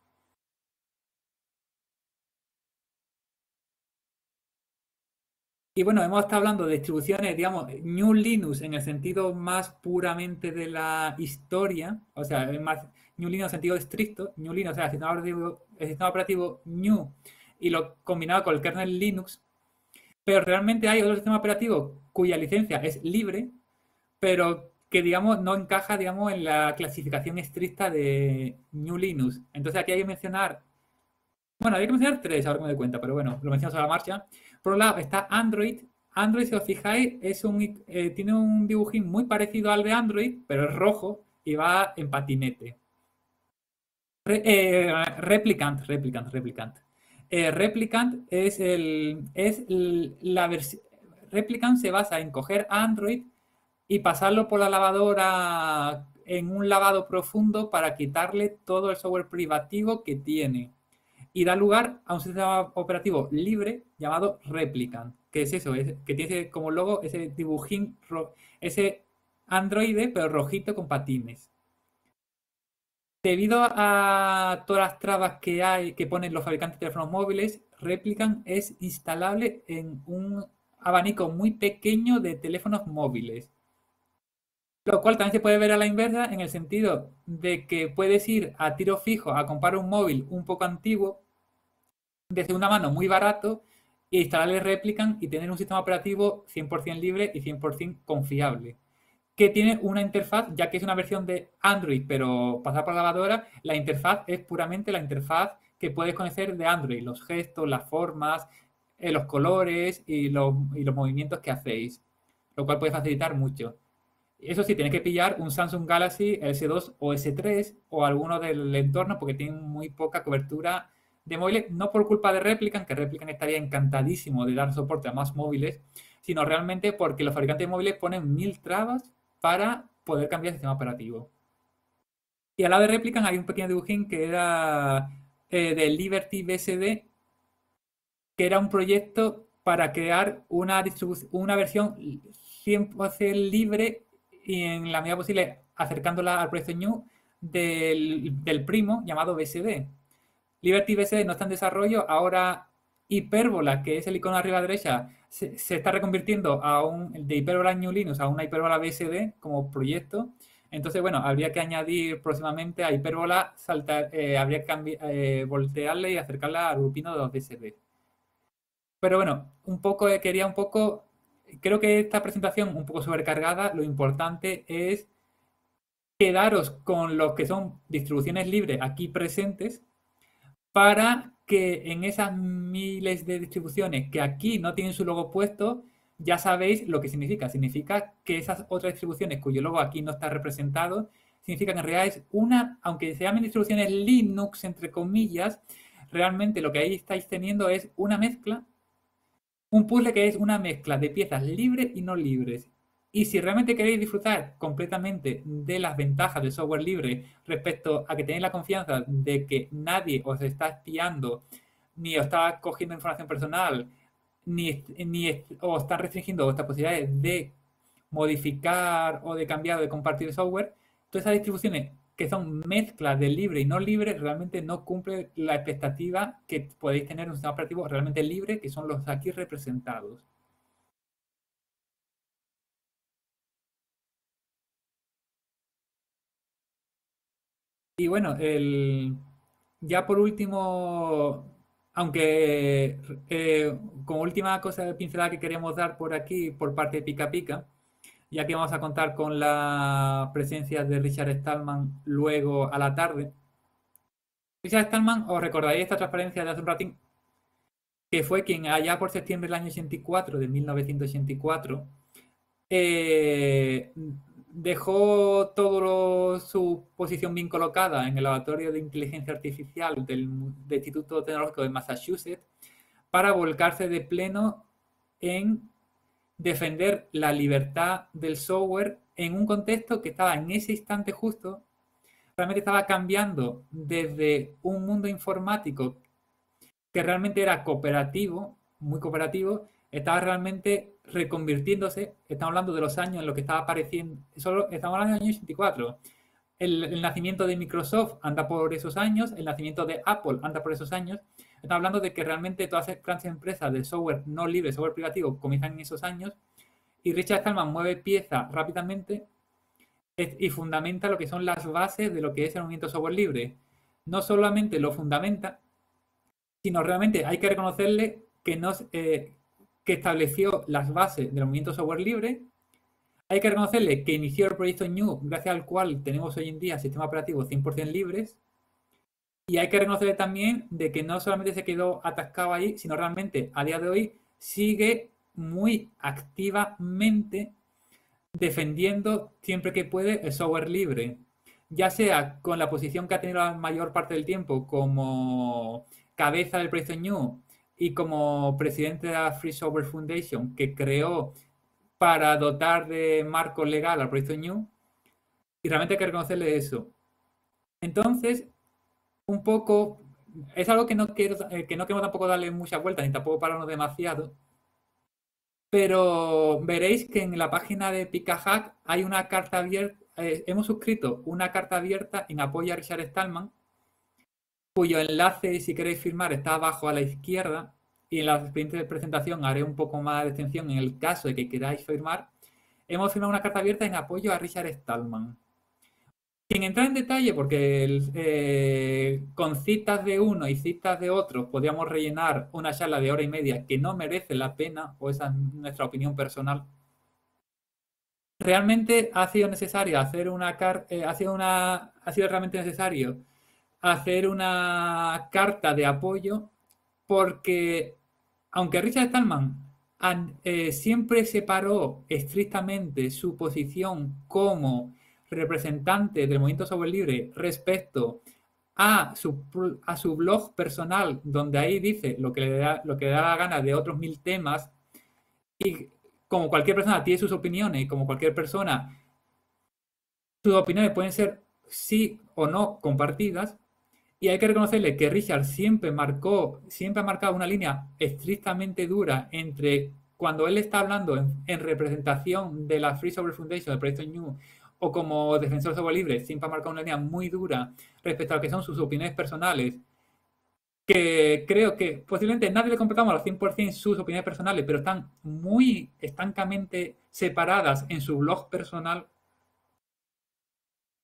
Y bueno, hemos estado hablando de distribuciones, digamos, New Linux en el sentido más puramente de la historia, o sea, es más New Linux en sentido estricto, New Linux, o sea, el sistema operativo New, y lo combinado con el kernel Linux, pero realmente hay otro sistema operativo cuya licencia es libre, pero que, digamos, no encaja, digamos, en la clasificación estricta de New Linux. Entonces aquí hay que mencionar, bueno, hay que mencionar tres, ahora que me doy cuenta, pero bueno, lo mencionamos a la marcha. Por un lado está Android. Android, si os fijáis, tiene un dibujín muy parecido al de Android, pero es rojo y va en patinete. Replicant. Replicant la versión. Replicant se basa en coger Android y pasarlo por la lavadora en un lavado profundo para quitarle todo el software privativo que tiene y da lugar a un sistema operativo libre llamado Replicant. ¿Qué es eso? Que tiene como logo ese dibujín, ese androide, pero rojito con patines. Debido a todas las trabas que hay, que ponen los fabricantes de teléfonos móviles, Replicant es instalable en un abanico muy pequeño de teléfonos móviles. Lo cual también se puede ver a la inversa en el sentido de que puedes ir a tiro fijo a comprar un móvil un poco antiguo de segunda mano muy barato e instalarle Replicant y tener un sistema operativo 100% libre y 100% confiable. Que tiene una interfaz, ya que es una versión de Android, pero pasada por la lavadora, la interfaz es puramente la interfaz que puedes conocer de Android, los gestos, las formas, los colores y los movimientos que hacéis, lo cual puede facilitar mucho. Eso sí, tienes que pillar un Samsung Galaxy S2 o S3 o alguno del entorno porque tienen muy poca cobertura de móviles, no por culpa de Replicant, que Replicant estaría encantadísimo de dar soporte a más móviles, sino realmente porque los fabricantes de móviles ponen mil trabas para poder cambiar el sistema operativo. Y al lado de Replicant hay un pequeño dibujín que era de Liberty BSD, que era un proyecto para crear una versión 100% libre y en la medida posible acercándola al proyecto New del primo llamado BSD. Liberty BSD no está en desarrollo, ahora Hyperbola, que es el icono arriba a la derecha, se está reconvirtiendo de Hyperbola New Linux a una Hyperbola BSD como proyecto, Entonces, bueno, habría que añadir próximamente a hipérbola, habría que voltearle y acercarla al grupino de los DSD. Pero bueno, quería un poco, creo que esta presentación un poco sobrecargada, lo importante es quedaros con lo que son distribuciones libres aquí presentes para que en esas miles de distribuciones que aquí no tienen su logo puesto, ya sabéis lo que significa. Significa que esas otras distribuciones cuyo logo aquí no está representado, significa que en realidad es una, aunque se llamen distribuciones Linux, entre comillas, realmente lo que ahí estáis teniendo es una mezcla, un puzzle que es una mezcla de piezas libres y no libres. Y si realmente queréis disfrutar completamente de las ventajas del software libre respecto a que tenéis la confianza de que nadie os está espiando, ni os está cogiendo información personal, ni os está restringiendo vuestras posibilidades de modificar o de cambiar o de compartir software, todas esas distribuciones que son mezclas de libre y no libre realmente no cumplen la expectativa que podéis tener en un sistema operativo realmente libre, que son los aquí representados. Y bueno, ya por último, aunque como última cosa de pincelada que queremos dar por aquí, por parte de Pica Pica, ya que vamos a contar con la presencia de Richard Stallman luego a la tarde. Richard Stallman, os recordaréis esta transparencia de hace un ratín, que fue quien allá por septiembre del año 84, de 1984, eh, dejó toda su posición bien colocada en el laboratorio de inteligencia artificial del Instituto Tecnológico de Massachusetts para volcarse de pleno en defender la libertad del software en un contexto que estaba en ese instante justo, realmente estaba cambiando desde un mundo informático que realmente era cooperativo, muy cooperativo, estaba realmente reconvirtiéndose. Estamos hablando de los años en los que estaba apareciendo, solo estamos hablando del año 84. El nacimiento de Microsoft anda por esos años, el nacimiento de Apple anda por esos años. Estamos hablando de que realmente todas las grandes empresas de software no libre, software privativo, comienzan en esos años. Y Richard Stallman mueve pieza rápidamente y fundamenta lo que son las bases de lo que es el movimiento software libre. No solamente lo fundamenta, sino realmente hay que reconocerle que estableció las bases del movimiento software libre. Hay que reconocerle que inició el proyecto New, gracias al cual tenemos hoy en día sistemas operativos 100% libres. Y hay que reconocerle también de que no solamente se quedó atascado ahí, sino realmente a día de hoy sigue muy activamente defendiendo siempre que puede el software libre, ya sea con la posición que ha tenido la mayor parte del tiempo como cabeza del proyecto New y como presidente de la Free Software Foundation que creó para dotar de marco legal al proyecto New, y realmente hay que reconocerle eso. Entonces, un poco, es algo que no queremos tampoco darle muchas vueltas ni tampoco pararnos demasiado, pero veréis que en la página de PicaHack hay una carta abierta, hemos suscrito una carta abierta en apoyo a Richard Stallman, cuyo enlace, si queréis firmar, está abajo a la izquierda, y en la siguiente presentación haré un poco más de extensión en el caso de que queráis firmar. Hemos firmado una carta abierta en apoyo a Richard Stallman. Sin entrar en detalle, porque con citas de uno y citas de otros podríamos rellenar una charla de hora y media que no merece la pena, o esa es nuestra opinión personal. Realmente ha sido necesario hacer ha sido realmente necesario hacer una carta de apoyo porque aunque Richard Stallman siempre separó estrictamente su posición como representante del movimiento software libre respecto a su blog personal, donde ahí dice lo que le da la gana de otros 1000 temas, y como cualquier persona tiene sus opiniones, y como cualquier persona, sus opiniones pueden ser sí o no compartidas, y hay que reconocerle que Richard siempre ha marcado una línea estrictamente dura entre cuando él está hablando en representación de la Free Software Foundation, del proyecto New, o como defensor de software libre, siempre ha marcado una línea muy dura respecto a lo que son sus opiniones personales, que creo que posiblemente nadie le completamos al 100% sus opiniones personales, pero están muy estancamente separadas en su blog personal.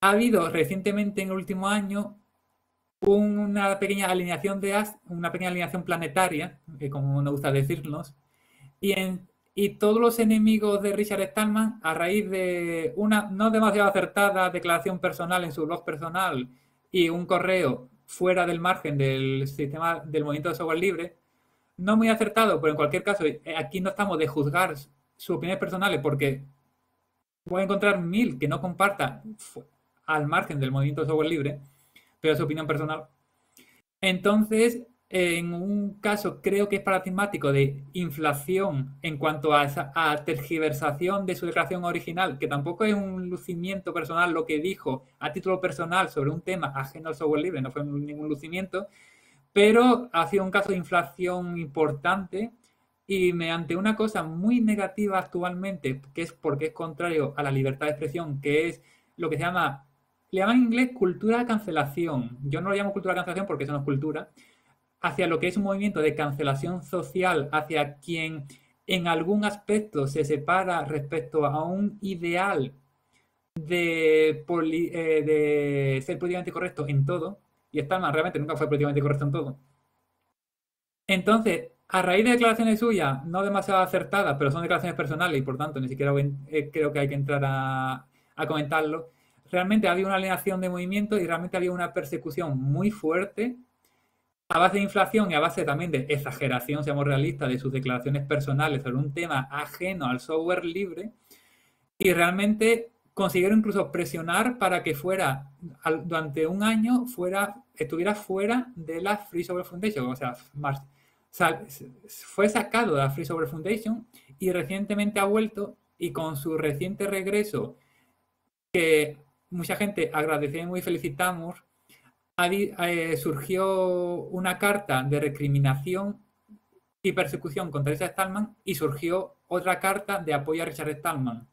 Ha habido recientemente en el último año una pequeña alineación una pequeña alineación planetaria, como nos gusta decirnos, y, y todos los enemigos de Richard Stallman, a raíz de una no demasiado acertada declaración personal en su blog personal y un correo fuera del margen del sistema del movimiento de software libre, no muy acertado, pero en cualquier caso, aquí no estamos de juzgar sus opiniones personales porque voy a encontrar 1000 que no comparta al margen del movimiento de software libre, pero su opinión personal. Entonces, en un caso creo que es paradigmático de inflación en cuanto a tergiversación de su declaración original, que tampoco es un lucimiento personal lo que dijo a título personal sobre un tema ajeno al software libre, no fue ningún lucimiento, pero ha sido un caso de inflación importante y mediante una cosa muy negativa actualmente, que es porque es contrario a la libertad de expresión, que es lo que le llaman en inglés cultura de cancelación. Yo no lo llamo cultura de cancelación porque eso no es cultura. Hacia lo que es un movimiento de cancelación social, hacia quien en algún aspecto se separa respecto a un ideal de ser políticamente correcto en todo, y Stallman realmente nunca fue políticamente correcto en todo. Entonces, a raíz de declaraciones suyas, no demasiado acertadas, pero son declaraciones personales y por tanto ni siquiera creo que hay que entrar a comentarlo, realmente había una alienación de movimiento y realmente había una persecución muy fuerte a base de inflación y a base también de exageración, seamos realistas, de sus declaraciones personales sobre un tema ajeno al software libre y realmente consiguieron incluso presionar para que fuera, durante un año, estuviera fuera de la Free Software Foundation, o sea, fue sacado de la Free Software Foundation y recientemente ha vuelto y con su reciente regreso, que mucha gente agradecemos y felicitamos, surgió una carta de recriminación y persecución contra Richard Stallman y surgió otra carta de apoyo a Richard Stallman,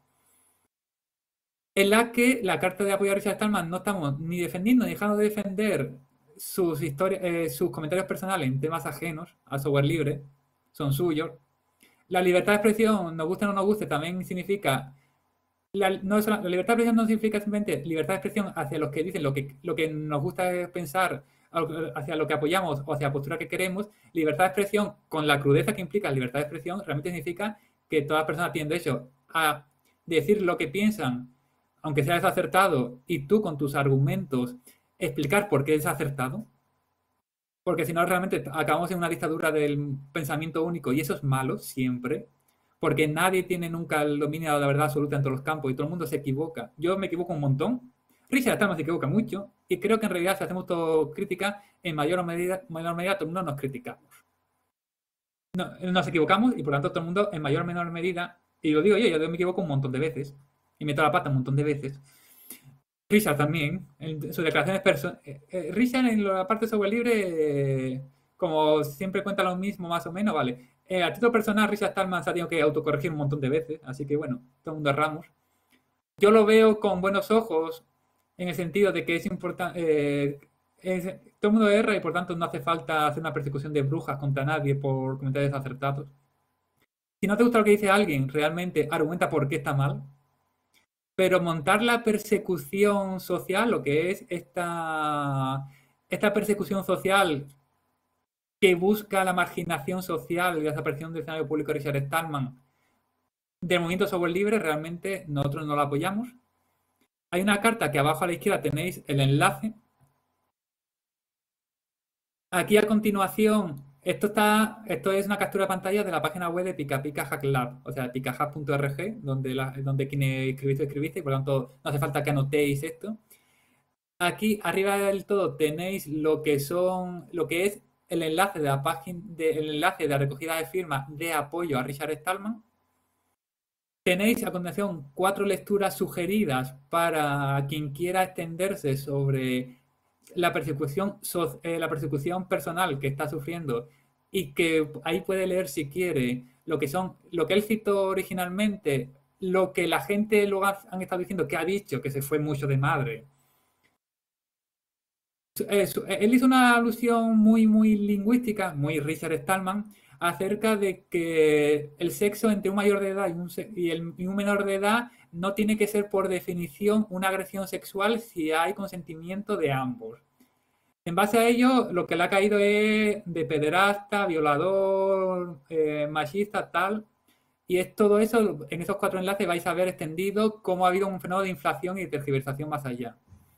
en la que la carta de apoyo a Richard Stallman no estamos ni defendiendo ni dejando de defender sus comentarios personales en temas ajenos al software libre, son suyos. La libertad de expresión, nos guste o no nos guste, también significa la libertad de expresión no significa simplemente libertad de expresión hacia los que dicen lo que nos gusta pensar, hacia lo que apoyamos o hacia la postura que queremos. Libertad de expresión, con la crudeza que implica libertad de expresión, realmente significa que todas las personas tienen derecho a decir lo que piensan, aunque sea desacertado, y tú con tus argumentos explicar por qué es acertado. Porque si no, realmente acabamos en una dictadura del pensamiento único y eso es malo siempre porque nadie tiene nunca el dominio de la verdad absoluta en todos los campos y todo el mundo se equivoca. Yo me equivoco un montón, Richard Stallman se equivoca mucho y creo que en realidad si hacemos autocrítica, en menor medida todo el mundo nos criticamos. No, nos equivocamos y por lo tanto todo el mundo en mayor o menor medida, y lo digo yo me equivoco un montón de veces y meto la pata un montón de veces. Richard también, en sus declaraciones Richard en la parte de software libre, como siempre cuenta lo mismo más o menos, vale. A título personal, Richard Stallman se ha tenido que autocorregir un montón de veces, así que bueno, todo el mundo erramos. Yo lo veo con buenos ojos en el sentido de que es importante, todo el mundo erra y por tanto no hace falta hacer una persecución de brujas contra nadie por comentarios acertados. Si no te gusta lo que dice alguien, realmente argumenta por qué está mal, pero montar la persecución social, lo que es esta persecución social que busca la marginación social y la desaparición del escenario público de Richard Stallman del movimiento software libre, realmente nosotros no la apoyamos. Hay una carta que abajo a la izquierda tenéis el enlace. Aquí a continuación, esto es una captura de pantalla de la página web de Pika Pika Hack Lab, o sea, picahack.org, donde quien escribiste, y por lo tanto no hace falta que anotéis esto. Aquí arriba del todo tenéis lo que es el enlace de la página, el enlace de la recogida de firmas de apoyo a Richard Stallman. Tenéis a continuación 4 lecturas sugeridas para quien quiera extenderse sobre la persecución personal que está sufriendo y que ahí puede leer si quiere lo que él citó originalmente, lo que la gente luego han estado diciendo que ha dicho, que se fue mucho de madre. Él hizo una alusión muy, muy lingüística, muy Richard Stallman, acerca de que el sexo entre un mayor de edad y un menor de edad no tiene que ser por definición una agresión sexual si hay consentimiento de ambos. En base a ello, lo que le ha caído es de pederasta, violador, machista, tal. Y es todo eso, en esos 4 enlaces vais a ver extendido cómo ha habido un fenómeno de inflación y tergiversación más allá.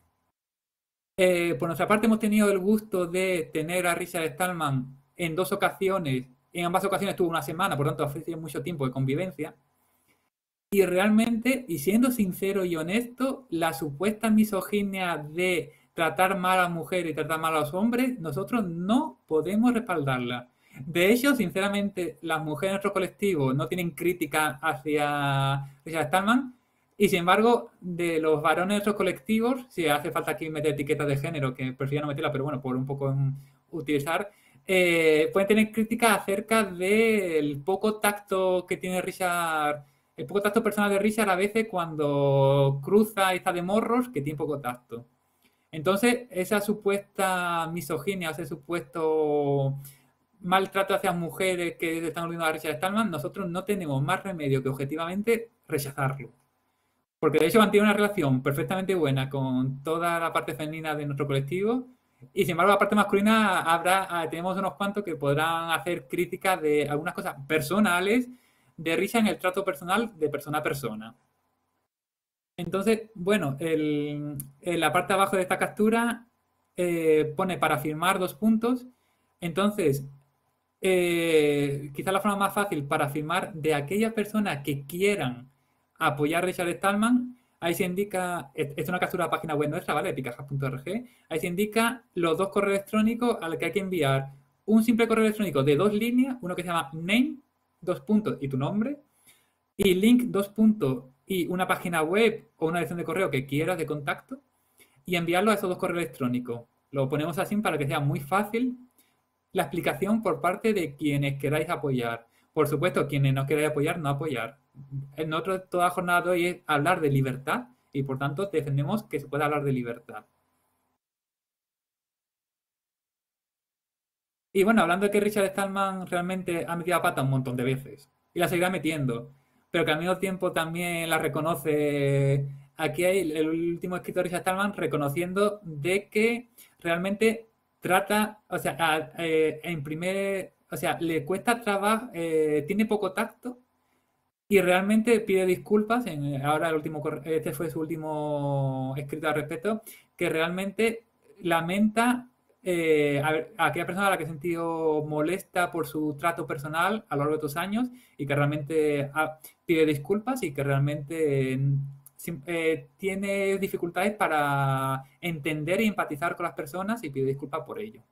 Por nuestra parte hemos tenido el gusto de tener a Richard Stallman en 2 ocasiones. En ambas ocasiones tuvo una semana, por tanto ha sido mucho tiempo de convivencia. Y realmente, y siendo sincero y honesto, la supuesta misoginia de tratar mal a mujeres y tratar mal a los hombres, nosotros no podemos respaldarla. De hecho, sinceramente, las mujeres de nuestro colectivo no tienen crítica hacia Richard Stallman, y sin embargo, de los varones de nuestros colectivos, si hace falta aquí meter etiquetas de género, que prefiero no meterla, pero bueno, por un poco utilizar, pueden tener críticas acerca del poco tacto que tiene Richard, el poco tacto personal de Richard a veces cuando cruza y está de morros, que tiene poco tacto. Entonces, esa supuesta misoginia, ese supuesto maltrato hacia mujeres que se están olvidando a Richard Stallman, nosotros no tenemos más remedio que objetivamente rechazarlo. Porque de hecho mantiene una relación perfectamente buena con toda la parte femenina de nuestro colectivo. Y sin embargo, la parte masculina tenemos unos cuantos que podrán hacer críticas de algunas cosas personales de risa en el trato personal de persona a persona. Entonces, bueno, en la parte de abajo de esta captura pone para firmar 2 puntos. Entonces, quizá la forma más fácil para firmar de aquellas personas que quieran apoyar a Richard Stallman, ahí se indica, es una captura de la página web nuestra, ¿vale? Picajas.org, ahí se indica los 2 correos electrónicos al que hay que enviar un simple correo electrónico de 2 líneas, uno que se llama name, 2 puntos y tu nombre, y link, 2 puntos y una página web o una dirección de correo que quieras de contacto, y enviarlo a esos 2 correos electrónicos. Lo ponemos así para que sea muy fácil la explicación por parte de quienes queráis apoyar. Por supuesto, quienes no queráis apoyar, no apoyar. Nosotros toda jornada de hoy es hablar de libertad y por tanto defendemos que se pueda hablar de libertad. Y bueno, hablando de que Richard Stallman realmente ha metido la pata un montón de veces y la seguirá metiendo, pero que al mismo tiempo también la reconoce. Aquí hay el último escritor Richard Stallman reconociendo de que realmente trata, o sea, o sea, le cuesta trabajo, tiene poco tacto y realmente pide disculpas. Ahora este fue su último escrito al respecto, que realmente lamenta a aquella persona a la que ha sentido molesta por su trato personal a lo largo de estos años y que realmente pide disculpas y que realmente tiene dificultades para entender y empatizar con las personas y pide disculpas por ello.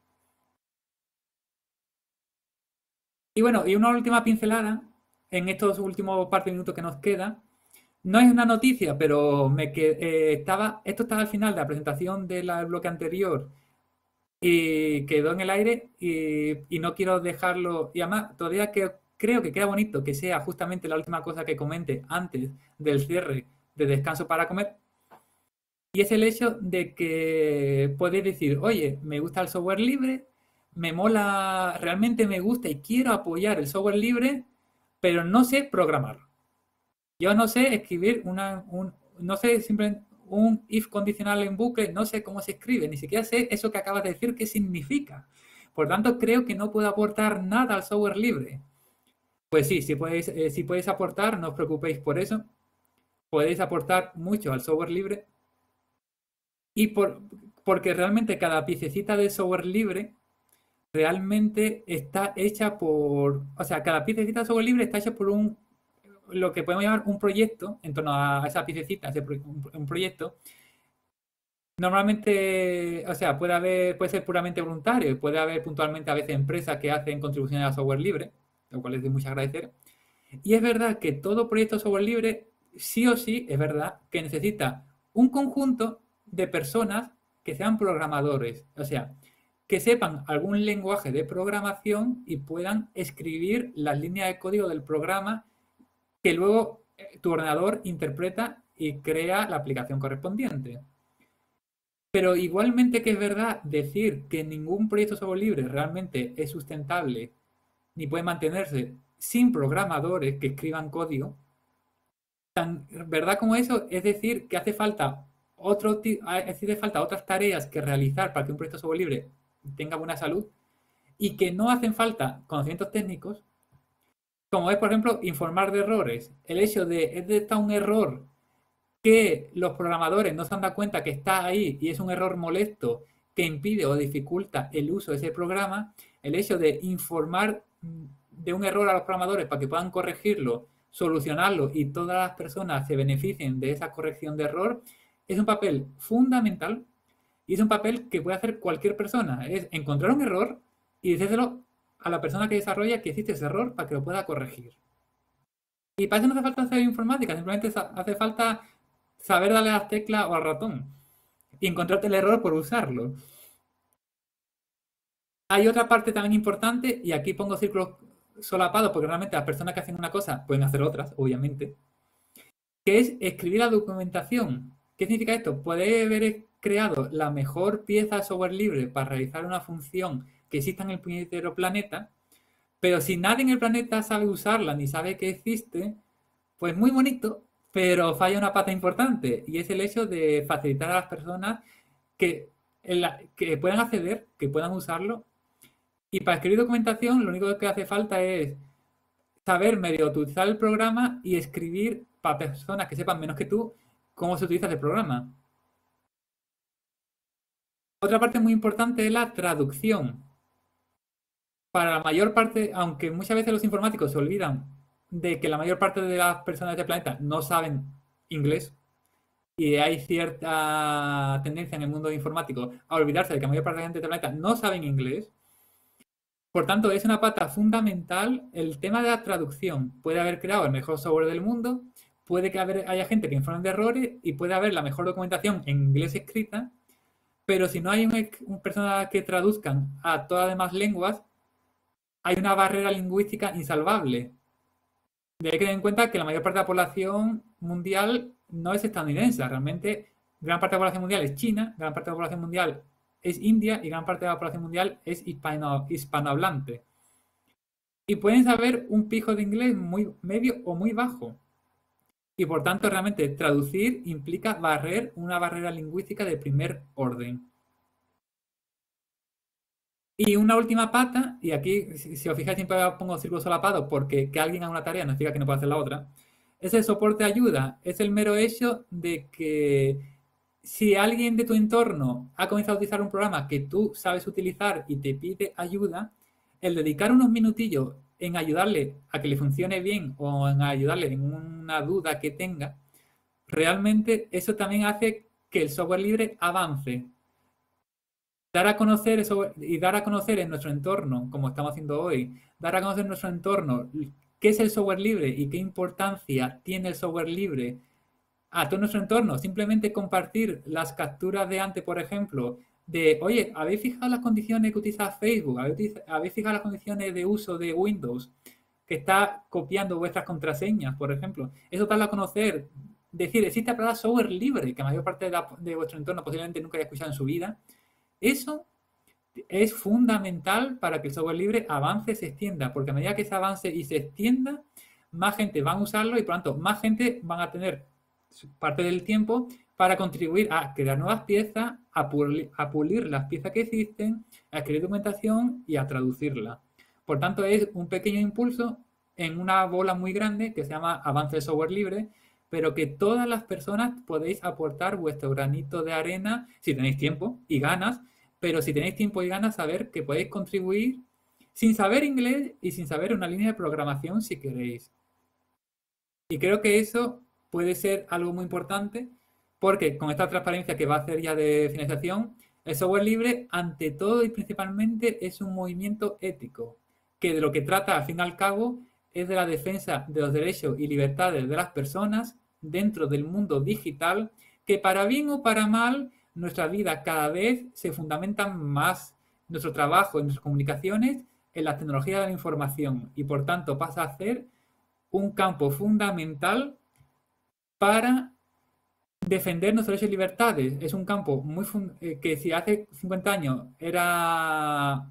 Y bueno, y una última pincelada en estos últimos par de minutos que nos queda. No es una noticia, pero esto estaba al final de la presentación del bloque anterior y quedó en el aire y no quiero dejarlo. Y además, todavía creo que queda bonito que sea justamente la última cosa que comente antes del cierre de descanso para comer. Y es el hecho de que podéis decir, oye, me gusta el software libre, me mola, realmente me gusta y quiero apoyar el software libre, pero no sé programar. Yo no sé escribir no sé simplemente un if condicional en bucle, no sé cómo se escribe, ni siquiera sé eso que acabas de decir qué significa. Por tanto, creo que no puedo aportar nada al software libre. Pues sí, si podéis aportar, no os preocupéis por eso. Podéis aportar mucho al software libre y porque realmente cada piececita de software libre realmente está hecha o sea, cada piececita de software libre está hecha por lo que podemos llamar un proyecto, en torno a esa piececita, un proyecto. Normalmente, o sea, puede ser puramente voluntario, puede haber puntualmente a veces empresas que hacen contribuciones a software libre, lo cual es de mucho agradecer. Y es verdad que todo proyecto de software libre, sí o sí, es verdad que necesita un conjunto de personas que sean programadores, o sea, que sepan algún lenguaje de programación y puedan escribir las líneas de código del programa que luego tu ordenador interpreta y crea la aplicación correspondiente. Pero igualmente que es verdad decir que ningún proyecto de software libre realmente es sustentable ni puede mantenerse sin programadores que escriban código, Tan verdad como eso, es decir, que hace falta hace falta otras tareas que realizar para que un proyecto de software libre tenga buena salud y que no hacen falta conocimientos técnicos, como es, por ejemplo, informar de errores. El hecho de detectar un error que los programadores no se han dado cuenta que está ahí y es un error molesto que impide o dificulta el uso de ese programa, el hecho de informar de un error a los programadores para que puedan corregirlo, solucionarlo y todas las personas se beneficien de esa corrección de error, es un papel fundamental y es un papel que puede hacer cualquier persona. Es encontrar un error y decírselo a la persona que desarrolla que existe ese error para que lo pueda corregir. Y para eso no hace falta hacer informática, simplemente hace falta saber darle a las teclas o al ratón y encontrarte el error por usarlo. Hay otra parte también importante, y aquí pongo círculos solapados porque realmente las personas que hacen una cosa pueden hacer otras, obviamente, que es escribir la documentación. ¿Qué significa esto? Puede haber creado la mejor pieza de software libre para realizar una función que exista en el puñetero planeta, pero si nadie en el planeta sabe usarla ni sabe que existe, pues muy bonito, pero falla una pata importante y es el hecho de facilitar a las personas que, que puedan acceder, que puedan usarlo. Y para escribir documentación, lo único que hace falta es saber medio utilizar el programa y escribir para personas que sepan menos que tú cómo se utiliza el programa. Otra parte muy importante es la traducción. Para la mayor parte, aunque muchas veces los informáticos se olvidan de que la mayor parte de las personas del planeta no saben inglés, y hay cierta tendencia en el mundo informático a olvidarse de que la mayor parte de la gente del planeta no saben inglés. Por tanto, es una pata fundamental el tema de la traducción. Puede haber creado el mejor software del mundo, puede que haya gente que informe de errores y puede haber la mejor documentación en inglés escrita, pero si no hay un persona que traduzcan a todas las demás lenguas, hay una barrera lingüística insalvable. Hay que tener en cuenta que la mayor parte de la población mundial no es estadounidense. Realmente, gran parte de la población mundial es China, gran parte de la población mundial es India y gran parte de la población mundial es hispanohablante. Y pueden saber un pijo de inglés muy medio o muy bajo. Y por tanto, realmente traducir implica barrer una barrera lingüística de primer orden. Y una última pata, y aquí, si os fijáis, siempre pongo círculo solapado porque que alguien haga una tarea no significa que no pueda hacer la otra. Es el soporte de ayuda, es el mero hecho de que si alguien de tu entorno ha comenzado a utilizar un programa que tú sabes utilizar y te pide ayuda, el dedicar unos minutillos en ayudarle a que le funcione bien o en ayudarle en una duda que tenga, realmente eso también hace que el software libre avance. Dar a conocer eso y dar a conocer en nuestro entorno, como estamos haciendo hoy, dar a conocer en nuestro entorno qué es el software libre y qué importancia tiene el software libre a todo nuestro entorno. Simplemente compartir las capturas de antes, por ejemplo, de, oye, ¿habéis fijado las condiciones que utiliza Facebook? ¿Habéis fijado las condiciones de uso de Windows que está copiando vuestras contraseñas, por ejemplo? Eso darlo a conocer. Decir, existe para software libre, que la mayor parte de vuestro entorno posiblemente nunca haya escuchado en su vida. Eso es fundamental para que el software libre avance y se extienda, porque a medida que se avance y se extienda, más gente va a usarlo y por lo tanto más gente van a tener parte del tiempo para contribuir a crear nuevas piezas, a pulir las piezas que existen, a escribir documentación y a traducirla. Por tanto, es un pequeño impulso en una bola muy grande que se llama avance del software libre, pero que todas las personas podéis aportar vuestro granito de arena si tenéis tiempo y ganas, pero si tenéis tiempo y ganas, saber que podéis contribuir sin saber inglés y sin saber una línea de programación si queréis. Y creo que eso puede ser algo muy importante porque con esta transparencia que va a hacer ya de financiación, el software libre ante todo y principalmente es un movimiento ético, que de lo que trata al fin y al cabo es de la defensa de los derechos y libertades de las personas dentro del mundo digital, que para bien o para mal, nuestra vida cada vez se fundamentan más, nuestro trabajo y nuestras comunicaciones en la tecnología de la información y por tanto pasa a ser un campo fundamental para defender nuestros derechos y libertades. Es un campo que si hace 50 años era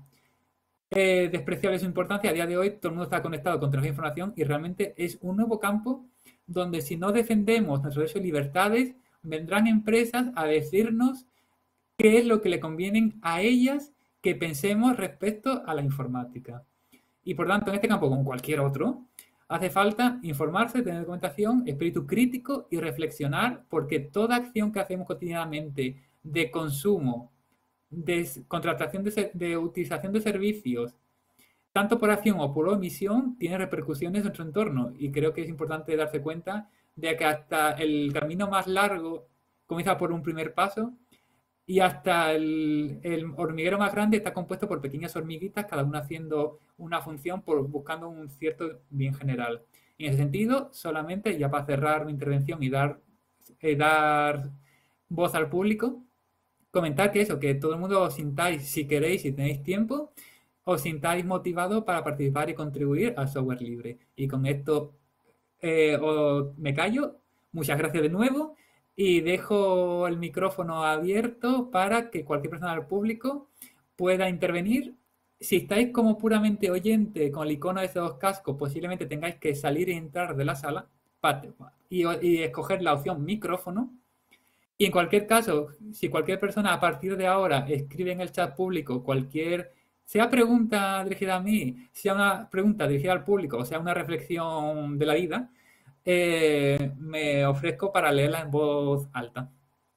despreciable su importancia, a día de hoy todo el mundo está conectado con tecnología de información y realmente es un nuevo campo donde si no defendemos nuestros derechos y libertades, vendrán empresas a decirnos qué es lo que le conviene a ellas que pensemos respecto a la informática. Y por tanto, en este campo, como cualquier otro, hace falta informarse, tener documentación, espíritu crítico y reflexionar, porque toda acción que hacemos cotidianamente de consumo, de contratación de utilización de servicios, tanto por acción o por omisión, tiene repercusiones en nuestro entorno. Y creo que es importante darse cuenta de que hasta el camino más largo comienza por un primer paso y hasta el hormiguero más grande está compuesto por pequeñas hormiguitas, cada una haciendo una función buscando un cierto bien general. En ese sentido, solamente, ya para cerrar mi intervención y dar voz al público, comentar que eso, que todo el mundo os sintáis, si queréis, si tenéis tiempo, os sintáis motivados para participar y contribuir al software libre. Y con esto me callo. Muchas gracias de nuevo y dejo el micrófono abierto para que cualquier persona del público pueda intervenir. Si estáis como puramente oyente con el icono de esos dos cascos, posiblemente tengáis que salir y entrar de la sala y escoger la opción micrófono. Y en cualquier caso, si cualquier persona a partir de ahora escribe en el chat público sea pregunta dirigida a mí, sea una pregunta dirigida al público, o sea una reflexión de la vida, me ofrezco para leerla en voz alta.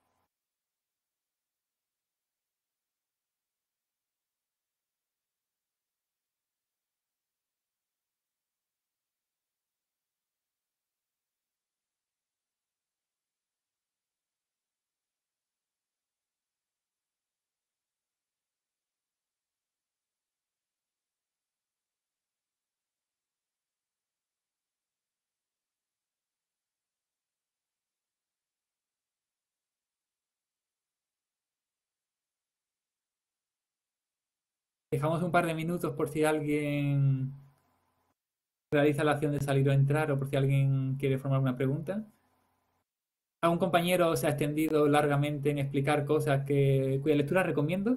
Dejamos un par de minutos por si alguien realiza la acción de salir o entrar o por si alguien quiere formar una pregunta. A un compañero se ha extendido largamente en explicar cosas cuya lectura recomiendo.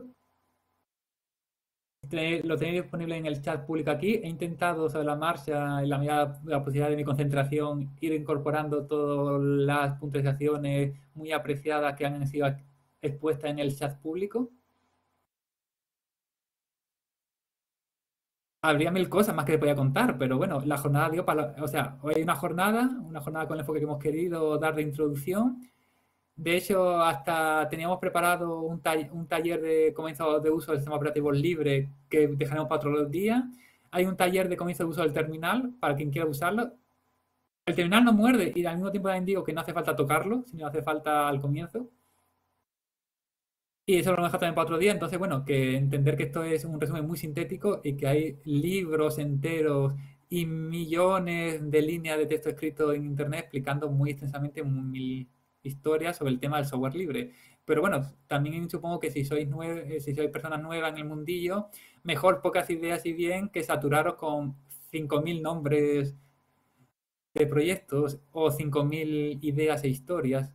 Lo tenéis disponible en el chat público aquí. He intentado sobre la marcha, en la medida de la posibilidad de mi concentración, ir incorporando todas las puntualizaciones muy apreciadas que han sido expuestas en el chat público. Habría mil cosas más que te podía contar, pero bueno, la jornada dio para... O sea, hoy hay una jornada con el enfoque que hemos querido dar de introducción. De hecho, hasta teníamos preparado un taller de comienzo de uso del sistema operativo libre que dejaremos para otros días. Hay un taller de comienzo de uso del terminal para quien quiera usarlo. El terminal no muerde y al mismo tiempo también digo que no hace falta tocarlo, sino hace falta al comienzo. Y eso lo dejo también para otro día. Entonces, bueno, que entender que esto es un resumen muy sintético y que hay libros enteros y millones de líneas de texto escrito en Internet explicando muy extensamente mil historias sobre el tema del software libre. Pero bueno, también supongo que si sois personas nuevas en el mundillo, mejor pocas ideas y bien que saturaros con 5.000 nombres de proyectos o 5.000 ideas e historias.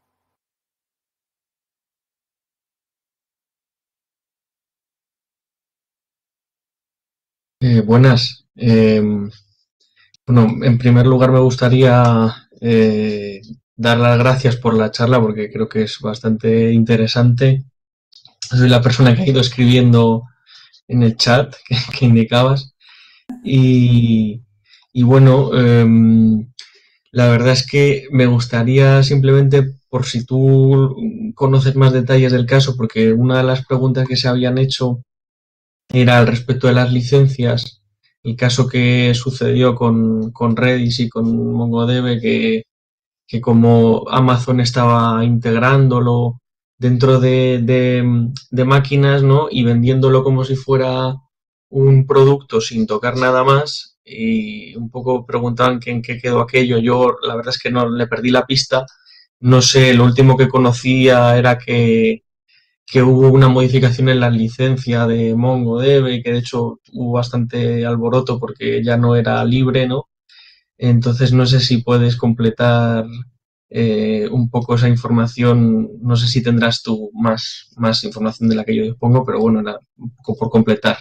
Buenas. Bueno, en primer lugar me gustaría dar las gracias por la charla porque creo que es bastante interesante. Soy la persona que ha ido escribiendo en el chat que indicabas y, y bueno, la verdad es que me gustaría simplemente, por si tú conoces más detalles del caso, porque una de las preguntas que se habían hecho era al respecto de las licencias, el caso que sucedió con Redis y con MongoDB, que como Amazon estaba integrándolo dentro de máquinas, ¿no? Y vendiéndolo como si fuera un producto sin tocar nada más, y un poco preguntaban que en qué quedó aquello. Yo la verdad es que no le perdí la pista. No sé, lo último que conocía era que hubo una modificación en la licencia de MongoDB y que de hecho hubo bastante alboroto porque ya no era libre, ¿no? Entonces no sé si puedes completar un poco esa información, no sé si tendrás tú más información de la que yo dispongo, pero bueno, era un poco por completar.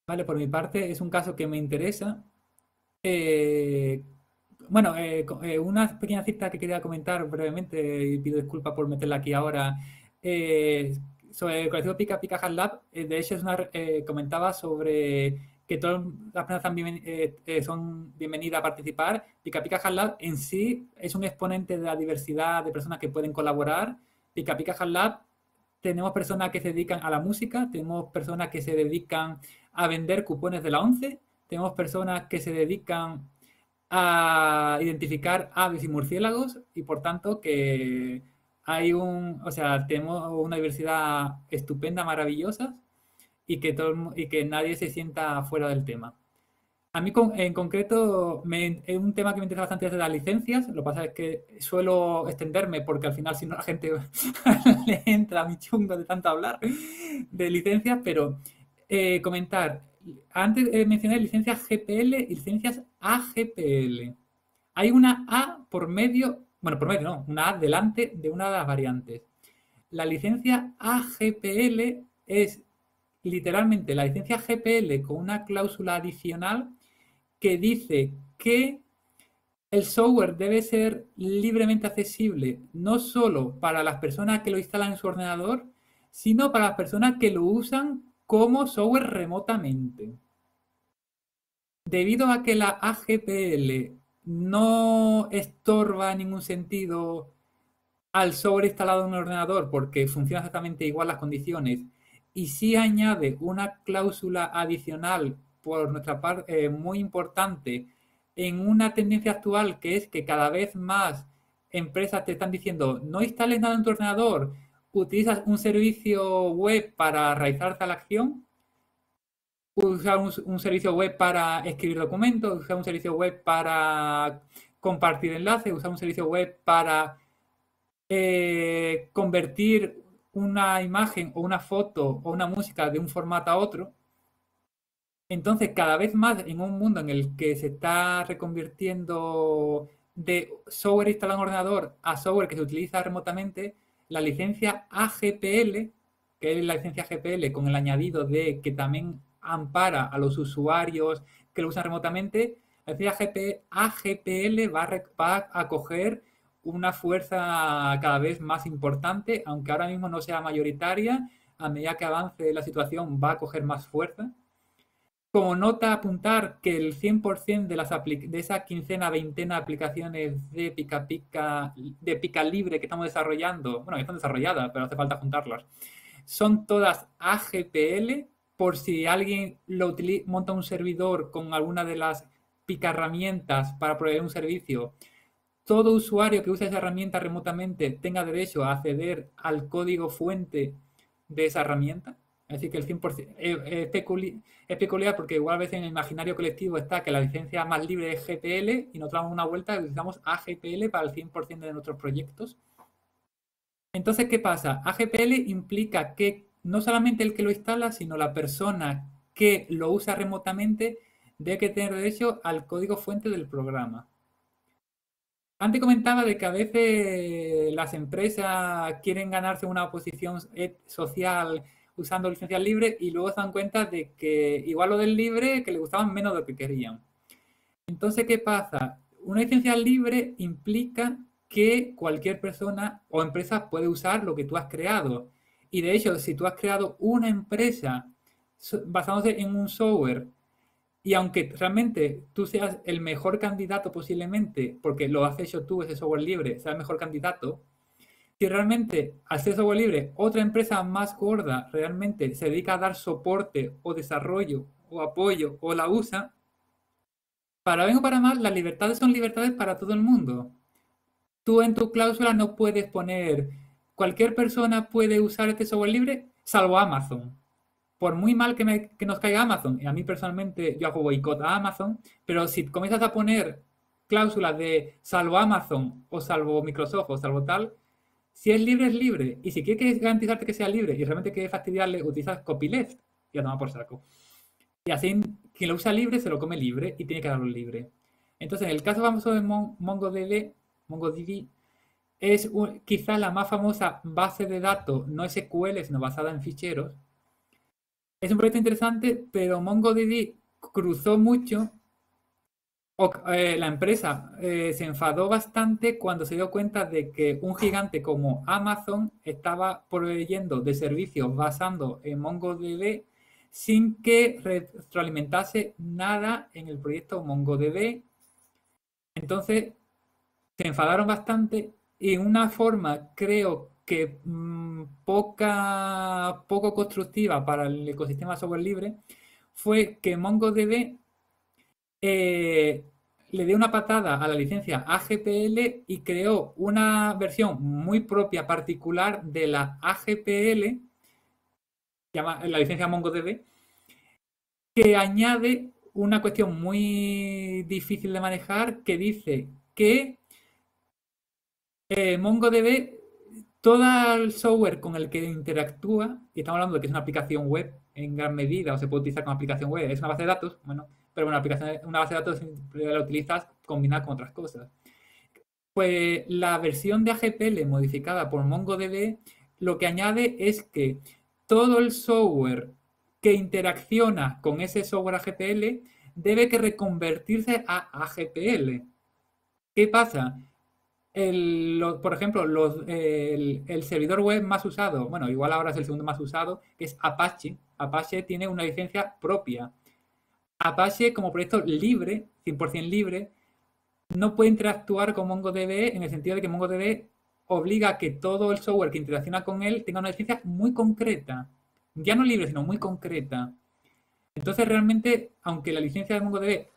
Vale, por mi parte es un caso que me interesa. Eh, bueno, una pequeña cita que quería comentar brevemente, y pido disculpas por meterla aquí ahora, eh, sobre el colectivo Pica Pica Hard Lab. De hecho, comentaba sobre que todas las personas son bienvenidas a participar. Pica Pica Hard Lab en sí es un exponente de la diversidad de personas que pueden colaborar. Pica Pica Hard Lab tenemos personas que se dedican a la música, tenemos personas que se dedican a vender cupones de la ONCE, tenemos personas que se dedican a identificar aves y murciélagos y por tanto que o sea, tenemos una diversidad estupenda, maravillosa y que nadie se sienta fuera del tema. A mí en concreto es un tema que me interesa bastante es de las licencias. Lo que pasa es que suelo extenderme porque al final si no la gente le entra a mi chungo de tanto hablar de licencias, pero comentar. Antes mencioné licencias GPL y licencias AGPL. Hay una A por medio, bueno, por medio no, una A delante de una de las variantes. La licencia AGPL es literalmente la licencia GPL con una cláusula adicional que dice que el software debe ser libremente accesible no solo para las personas que lo instalan en su ordenador, sino para las personas que lo usan como software remotamente. Debido a que la AGPL no estorba en ningún sentido al software instalado en un ordenador porque funciona exactamente igual las condiciones y sí añade una cláusula adicional por nuestra parte muy importante en una tendencia actual que es que cada vez más empresas te están diciendo no instales nada en tu ordenador, utilizas un servicio web para realizar tal acción, usar un servicio web para escribir documentos, usar un servicio web para compartir enlaces, usar un servicio web para convertir una imagen o una foto o una música de un formato a otro. Entonces, cada vez más en un mundo en el que se está reconvirtiendo de software instalado en ordenador a software que se utiliza remotamente, la licencia AGPL, que es la licencia GPL con el añadido de que también ampara a los usuarios que lo usan remotamente, la licencia AGPL va a coger una fuerza cada vez más importante, aunque ahora mismo no sea mayoritaria, a medida que avance la situación va a coger más fuerza. Como nota apuntar que el 100% de esa quincena, veintena de aplicaciones de Pica Libre que estamos desarrollando, bueno, ya están desarrolladas, pero hace falta juntarlas, son todas AGPL, por si alguien monta un servidor con alguna de las Pica herramientas para proveer un servicio. Todo usuario que use esa herramienta remotamente tenga derecho a acceder al código fuente de esa herramienta. Es decir, que el 100% es peculiar porque igual a veces en el imaginario colectivo está que la licencia más libre es GPL y nosotros damos una vuelta y utilizamos AGPL para el 100% de nuestros proyectos. Entonces, ¿qué pasa? AGPL implica que no solamente el que lo instala, sino la persona que lo usa remotamente debe que tener derecho al código fuente del programa. Antes comentaba de que a veces las empresas quieren ganarse una posición social usando licencias libres y luego se dan cuenta de que igual lo del libre que les gustaban menos de lo que querían. Entonces, ¿qué pasa? Una licencia libre implica que cualquier persona o empresa puede usar lo que tú has creado. Y de hecho, si tú has creado una empresa basándose en un software y aunque realmente tú seas el mejor candidato posiblemente, porque lo has hecho tú, ese software libre, sea el mejor candidato, si realmente al ser software libre, otra empresa más gorda realmente se dedica a dar soporte o desarrollo o apoyo o la usa, para bien o para mal, las libertades son libertades para todo el mundo. Tú en tu cláusula no puedes poner cualquier persona puede usar este software libre salvo Amazon. Por muy mal que nos caiga Amazon, y a mí personalmente yo hago boicot a Amazon, pero si comienzas a poner cláusulas de salvo Amazon o salvo Microsoft o salvo tal, si es libre, es libre. Y si quieres garantizarte que sea libre y realmente quieres fastidiarle, utilizas copyleft y a tomar por saco. Y así quien lo usa libre se lo come libre y tiene que darlo libre. Entonces, en el caso famoso de MongoDB es quizá la más famosa base de datos no SQL, sino basada en ficheros, es un proyecto interesante, pero MongoDB cruzó mucho. La empresa se enfadó bastante cuando se dio cuenta de que un gigante como Amazon estaba proveyendo de servicios basando en MongoDB sin que retroalimentase nada en el proyecto MongoDB. Entonces se enfadaron bastante y una forma, creo que poco constructiva para el ecosistema de software libre, fue que MongoDB eh, le dio una patada a la licencia AGPL y creó una versión muy propia, particular de la AGPL, la licencia MongoDB, que añade una cuestión muy difícil de manejar que dice que MongoDB, todo el software con el que interactúa, y estamos hablando de que es una aplicación web en gran medida, o se puede utilizar como aplicación web, es una base de datos, bueno, pero una base de datos la utilizas combinada con otras cosas. Pues la versión de AGPL modificada por MongoDB lo que añade es que todo el software que interacciona con ese software AGPL debe que reconvertirse a AGPL. ¿Qué pasa? Por ejemplo, el servidor web más usado, bueno, igual ahora es el segundo más usado, que es Apache. Apache tiene una licencia propia. Apache como proyecto libre, 100% libre, no puede interactuar con MongoDB en el sentido de que MongoDB obliga a que todo el software que interacciona con él tenga una licencia muy concreta. Ya no libre, sino muy concreta. Entonces, realmente, aunque la licencia de MongoDB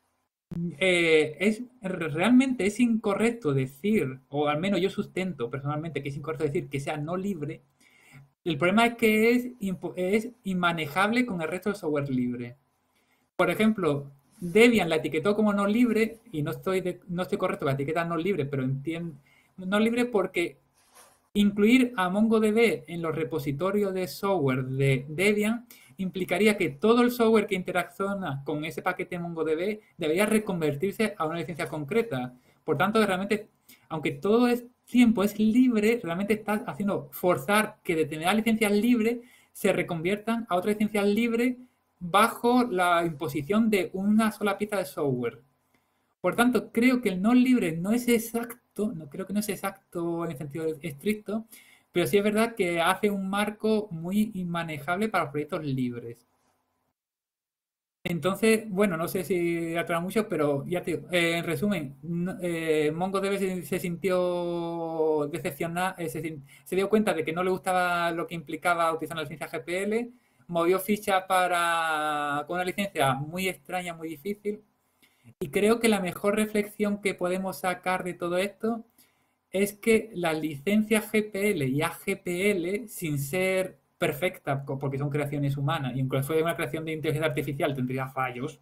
realmente es incorrecto decir, o al menos yo sustento personalmente que es incorrecto decir que sea no libre, el problema es que es inmanejable con el resto del software libre. Por ejemplo, Debian la etiquetó como no libre, y no estoy correcto con la etiqueta no libre, pero entiendo, no libre porque incluir a MongoDB en los repositorios de software de Debian implicaría que todo el software que interacciona con ese paquete MongoDB debería reconvertirse a una licencia concreta. Por tanto, realmente, aunque todo el tiempo es libre, realmente estás haciendo forzar que determinadas licencias libres se reconviertan a otras licencias libres bajo la imposición de una sola pieza de software. Por tanto, creo que el no libre no es exacto, no creo que no es exacto en el sentido estricto, pero sí es verdad que hace un marco muy inmanejable para los proyectos libres. Entonces, bueno, no sé si atrás mucho, pero ya te digo, en resumen, MongoDB se sintió decepcionado, se dio cuenta de que no le gustaba lo que implicaba utilizar la licencia GPL, movió ficha con una licencia muy extraña, muy difícil, y creo que la mejor reflexión que podemos sacar de todo esto es que las licencias GPL y AGPL, sin ser perfectas, porque son creaciones humanas, y incluso una creación de inteligencia artificial tendría fallos,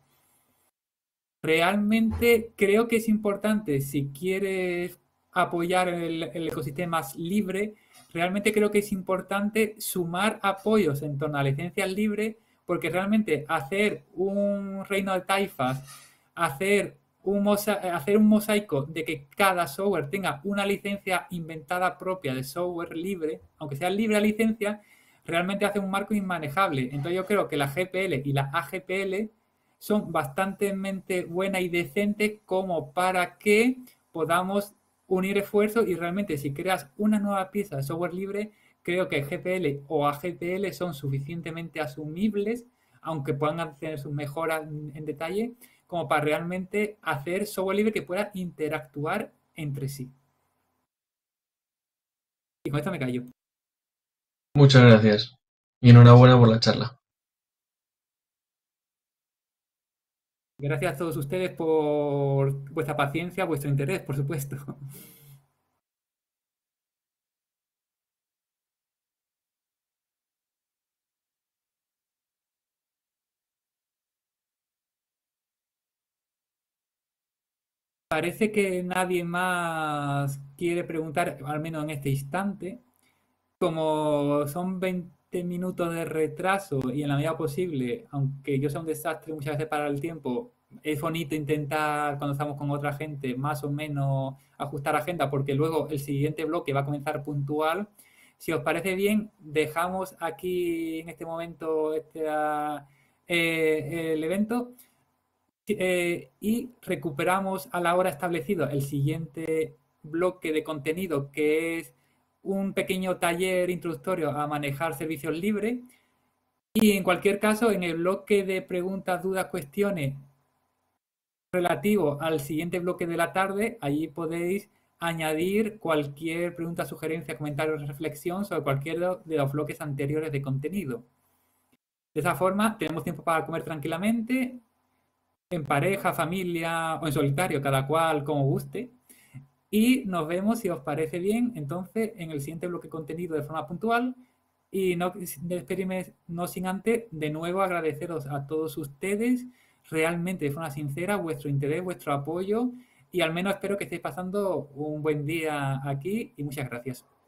realmente creo que es importante, si quieres apoyar el ecosistema libre, realmente creo que es importante sumar apoyos en torno a licencias libres, porque realmente hacer un reino de taifas, hacer un mosaico de que cada software tenga una licencia inventada propia de software libre, aunque sea libre la licencia, realmente hace un marco inmanejable. Entonces yo creo que la GPL y la AGPL son bastante buenas y decentes como para que podamos unir esfuerzos y realmente si creas una nueva pieza de software libre, creo que GPL o AGPL son suficientemente asumibles, aunque puedan tener sus mejoras en detalle, como para realmente hacer software libre que pueda interactuar entre sí. Y con esto me callo. Muchas gracias y enhorabuena por la charla. Gracias a todos ustedes por vuestra paciencia, vuestro interés, por supuesto. Parece que nadie más quiere preguntar, al menos en este instante. Como son 20 minutos de retraso y en la medida posible, aunque yo sea un desastre muchas veces para el tiempo, es bonito intentar cuando estamos con otra gente más o menos ajustar agenda porque luego el siguiente bloque va a comenzar puntual. Si os parece bien, dejamos aquí en este momento el evento y recuperamos a la hora establecido el siguiente bloque de contenido, que es un pequeño taller introductorio a manejar servicios libres. Y en cualquier caso, en el bloque de preguntas, dudas, cuestiones relativo al siguiente bloque de la tarde, allí podéis añadir cualquier pregunta, sugerencia, comentario o reflexión sobre cualquiera de los bloques anteriores de contenido. De esa forma, tenemos tiempo para comer tranquilamente, en pareja, familia o en solitario, cada cual como guste. Y nos vemos, si os parece bien, entonces en el siguiente bloque de contenido de forma puntual. Y no despedirme, no sin antes, de nuevo agradeceros a todos ustedes, realmente de forma sincera, vuestro interés, vuestro apoyo. Y al menos espero que estéis pasando un buen día aquí y muchas gracias.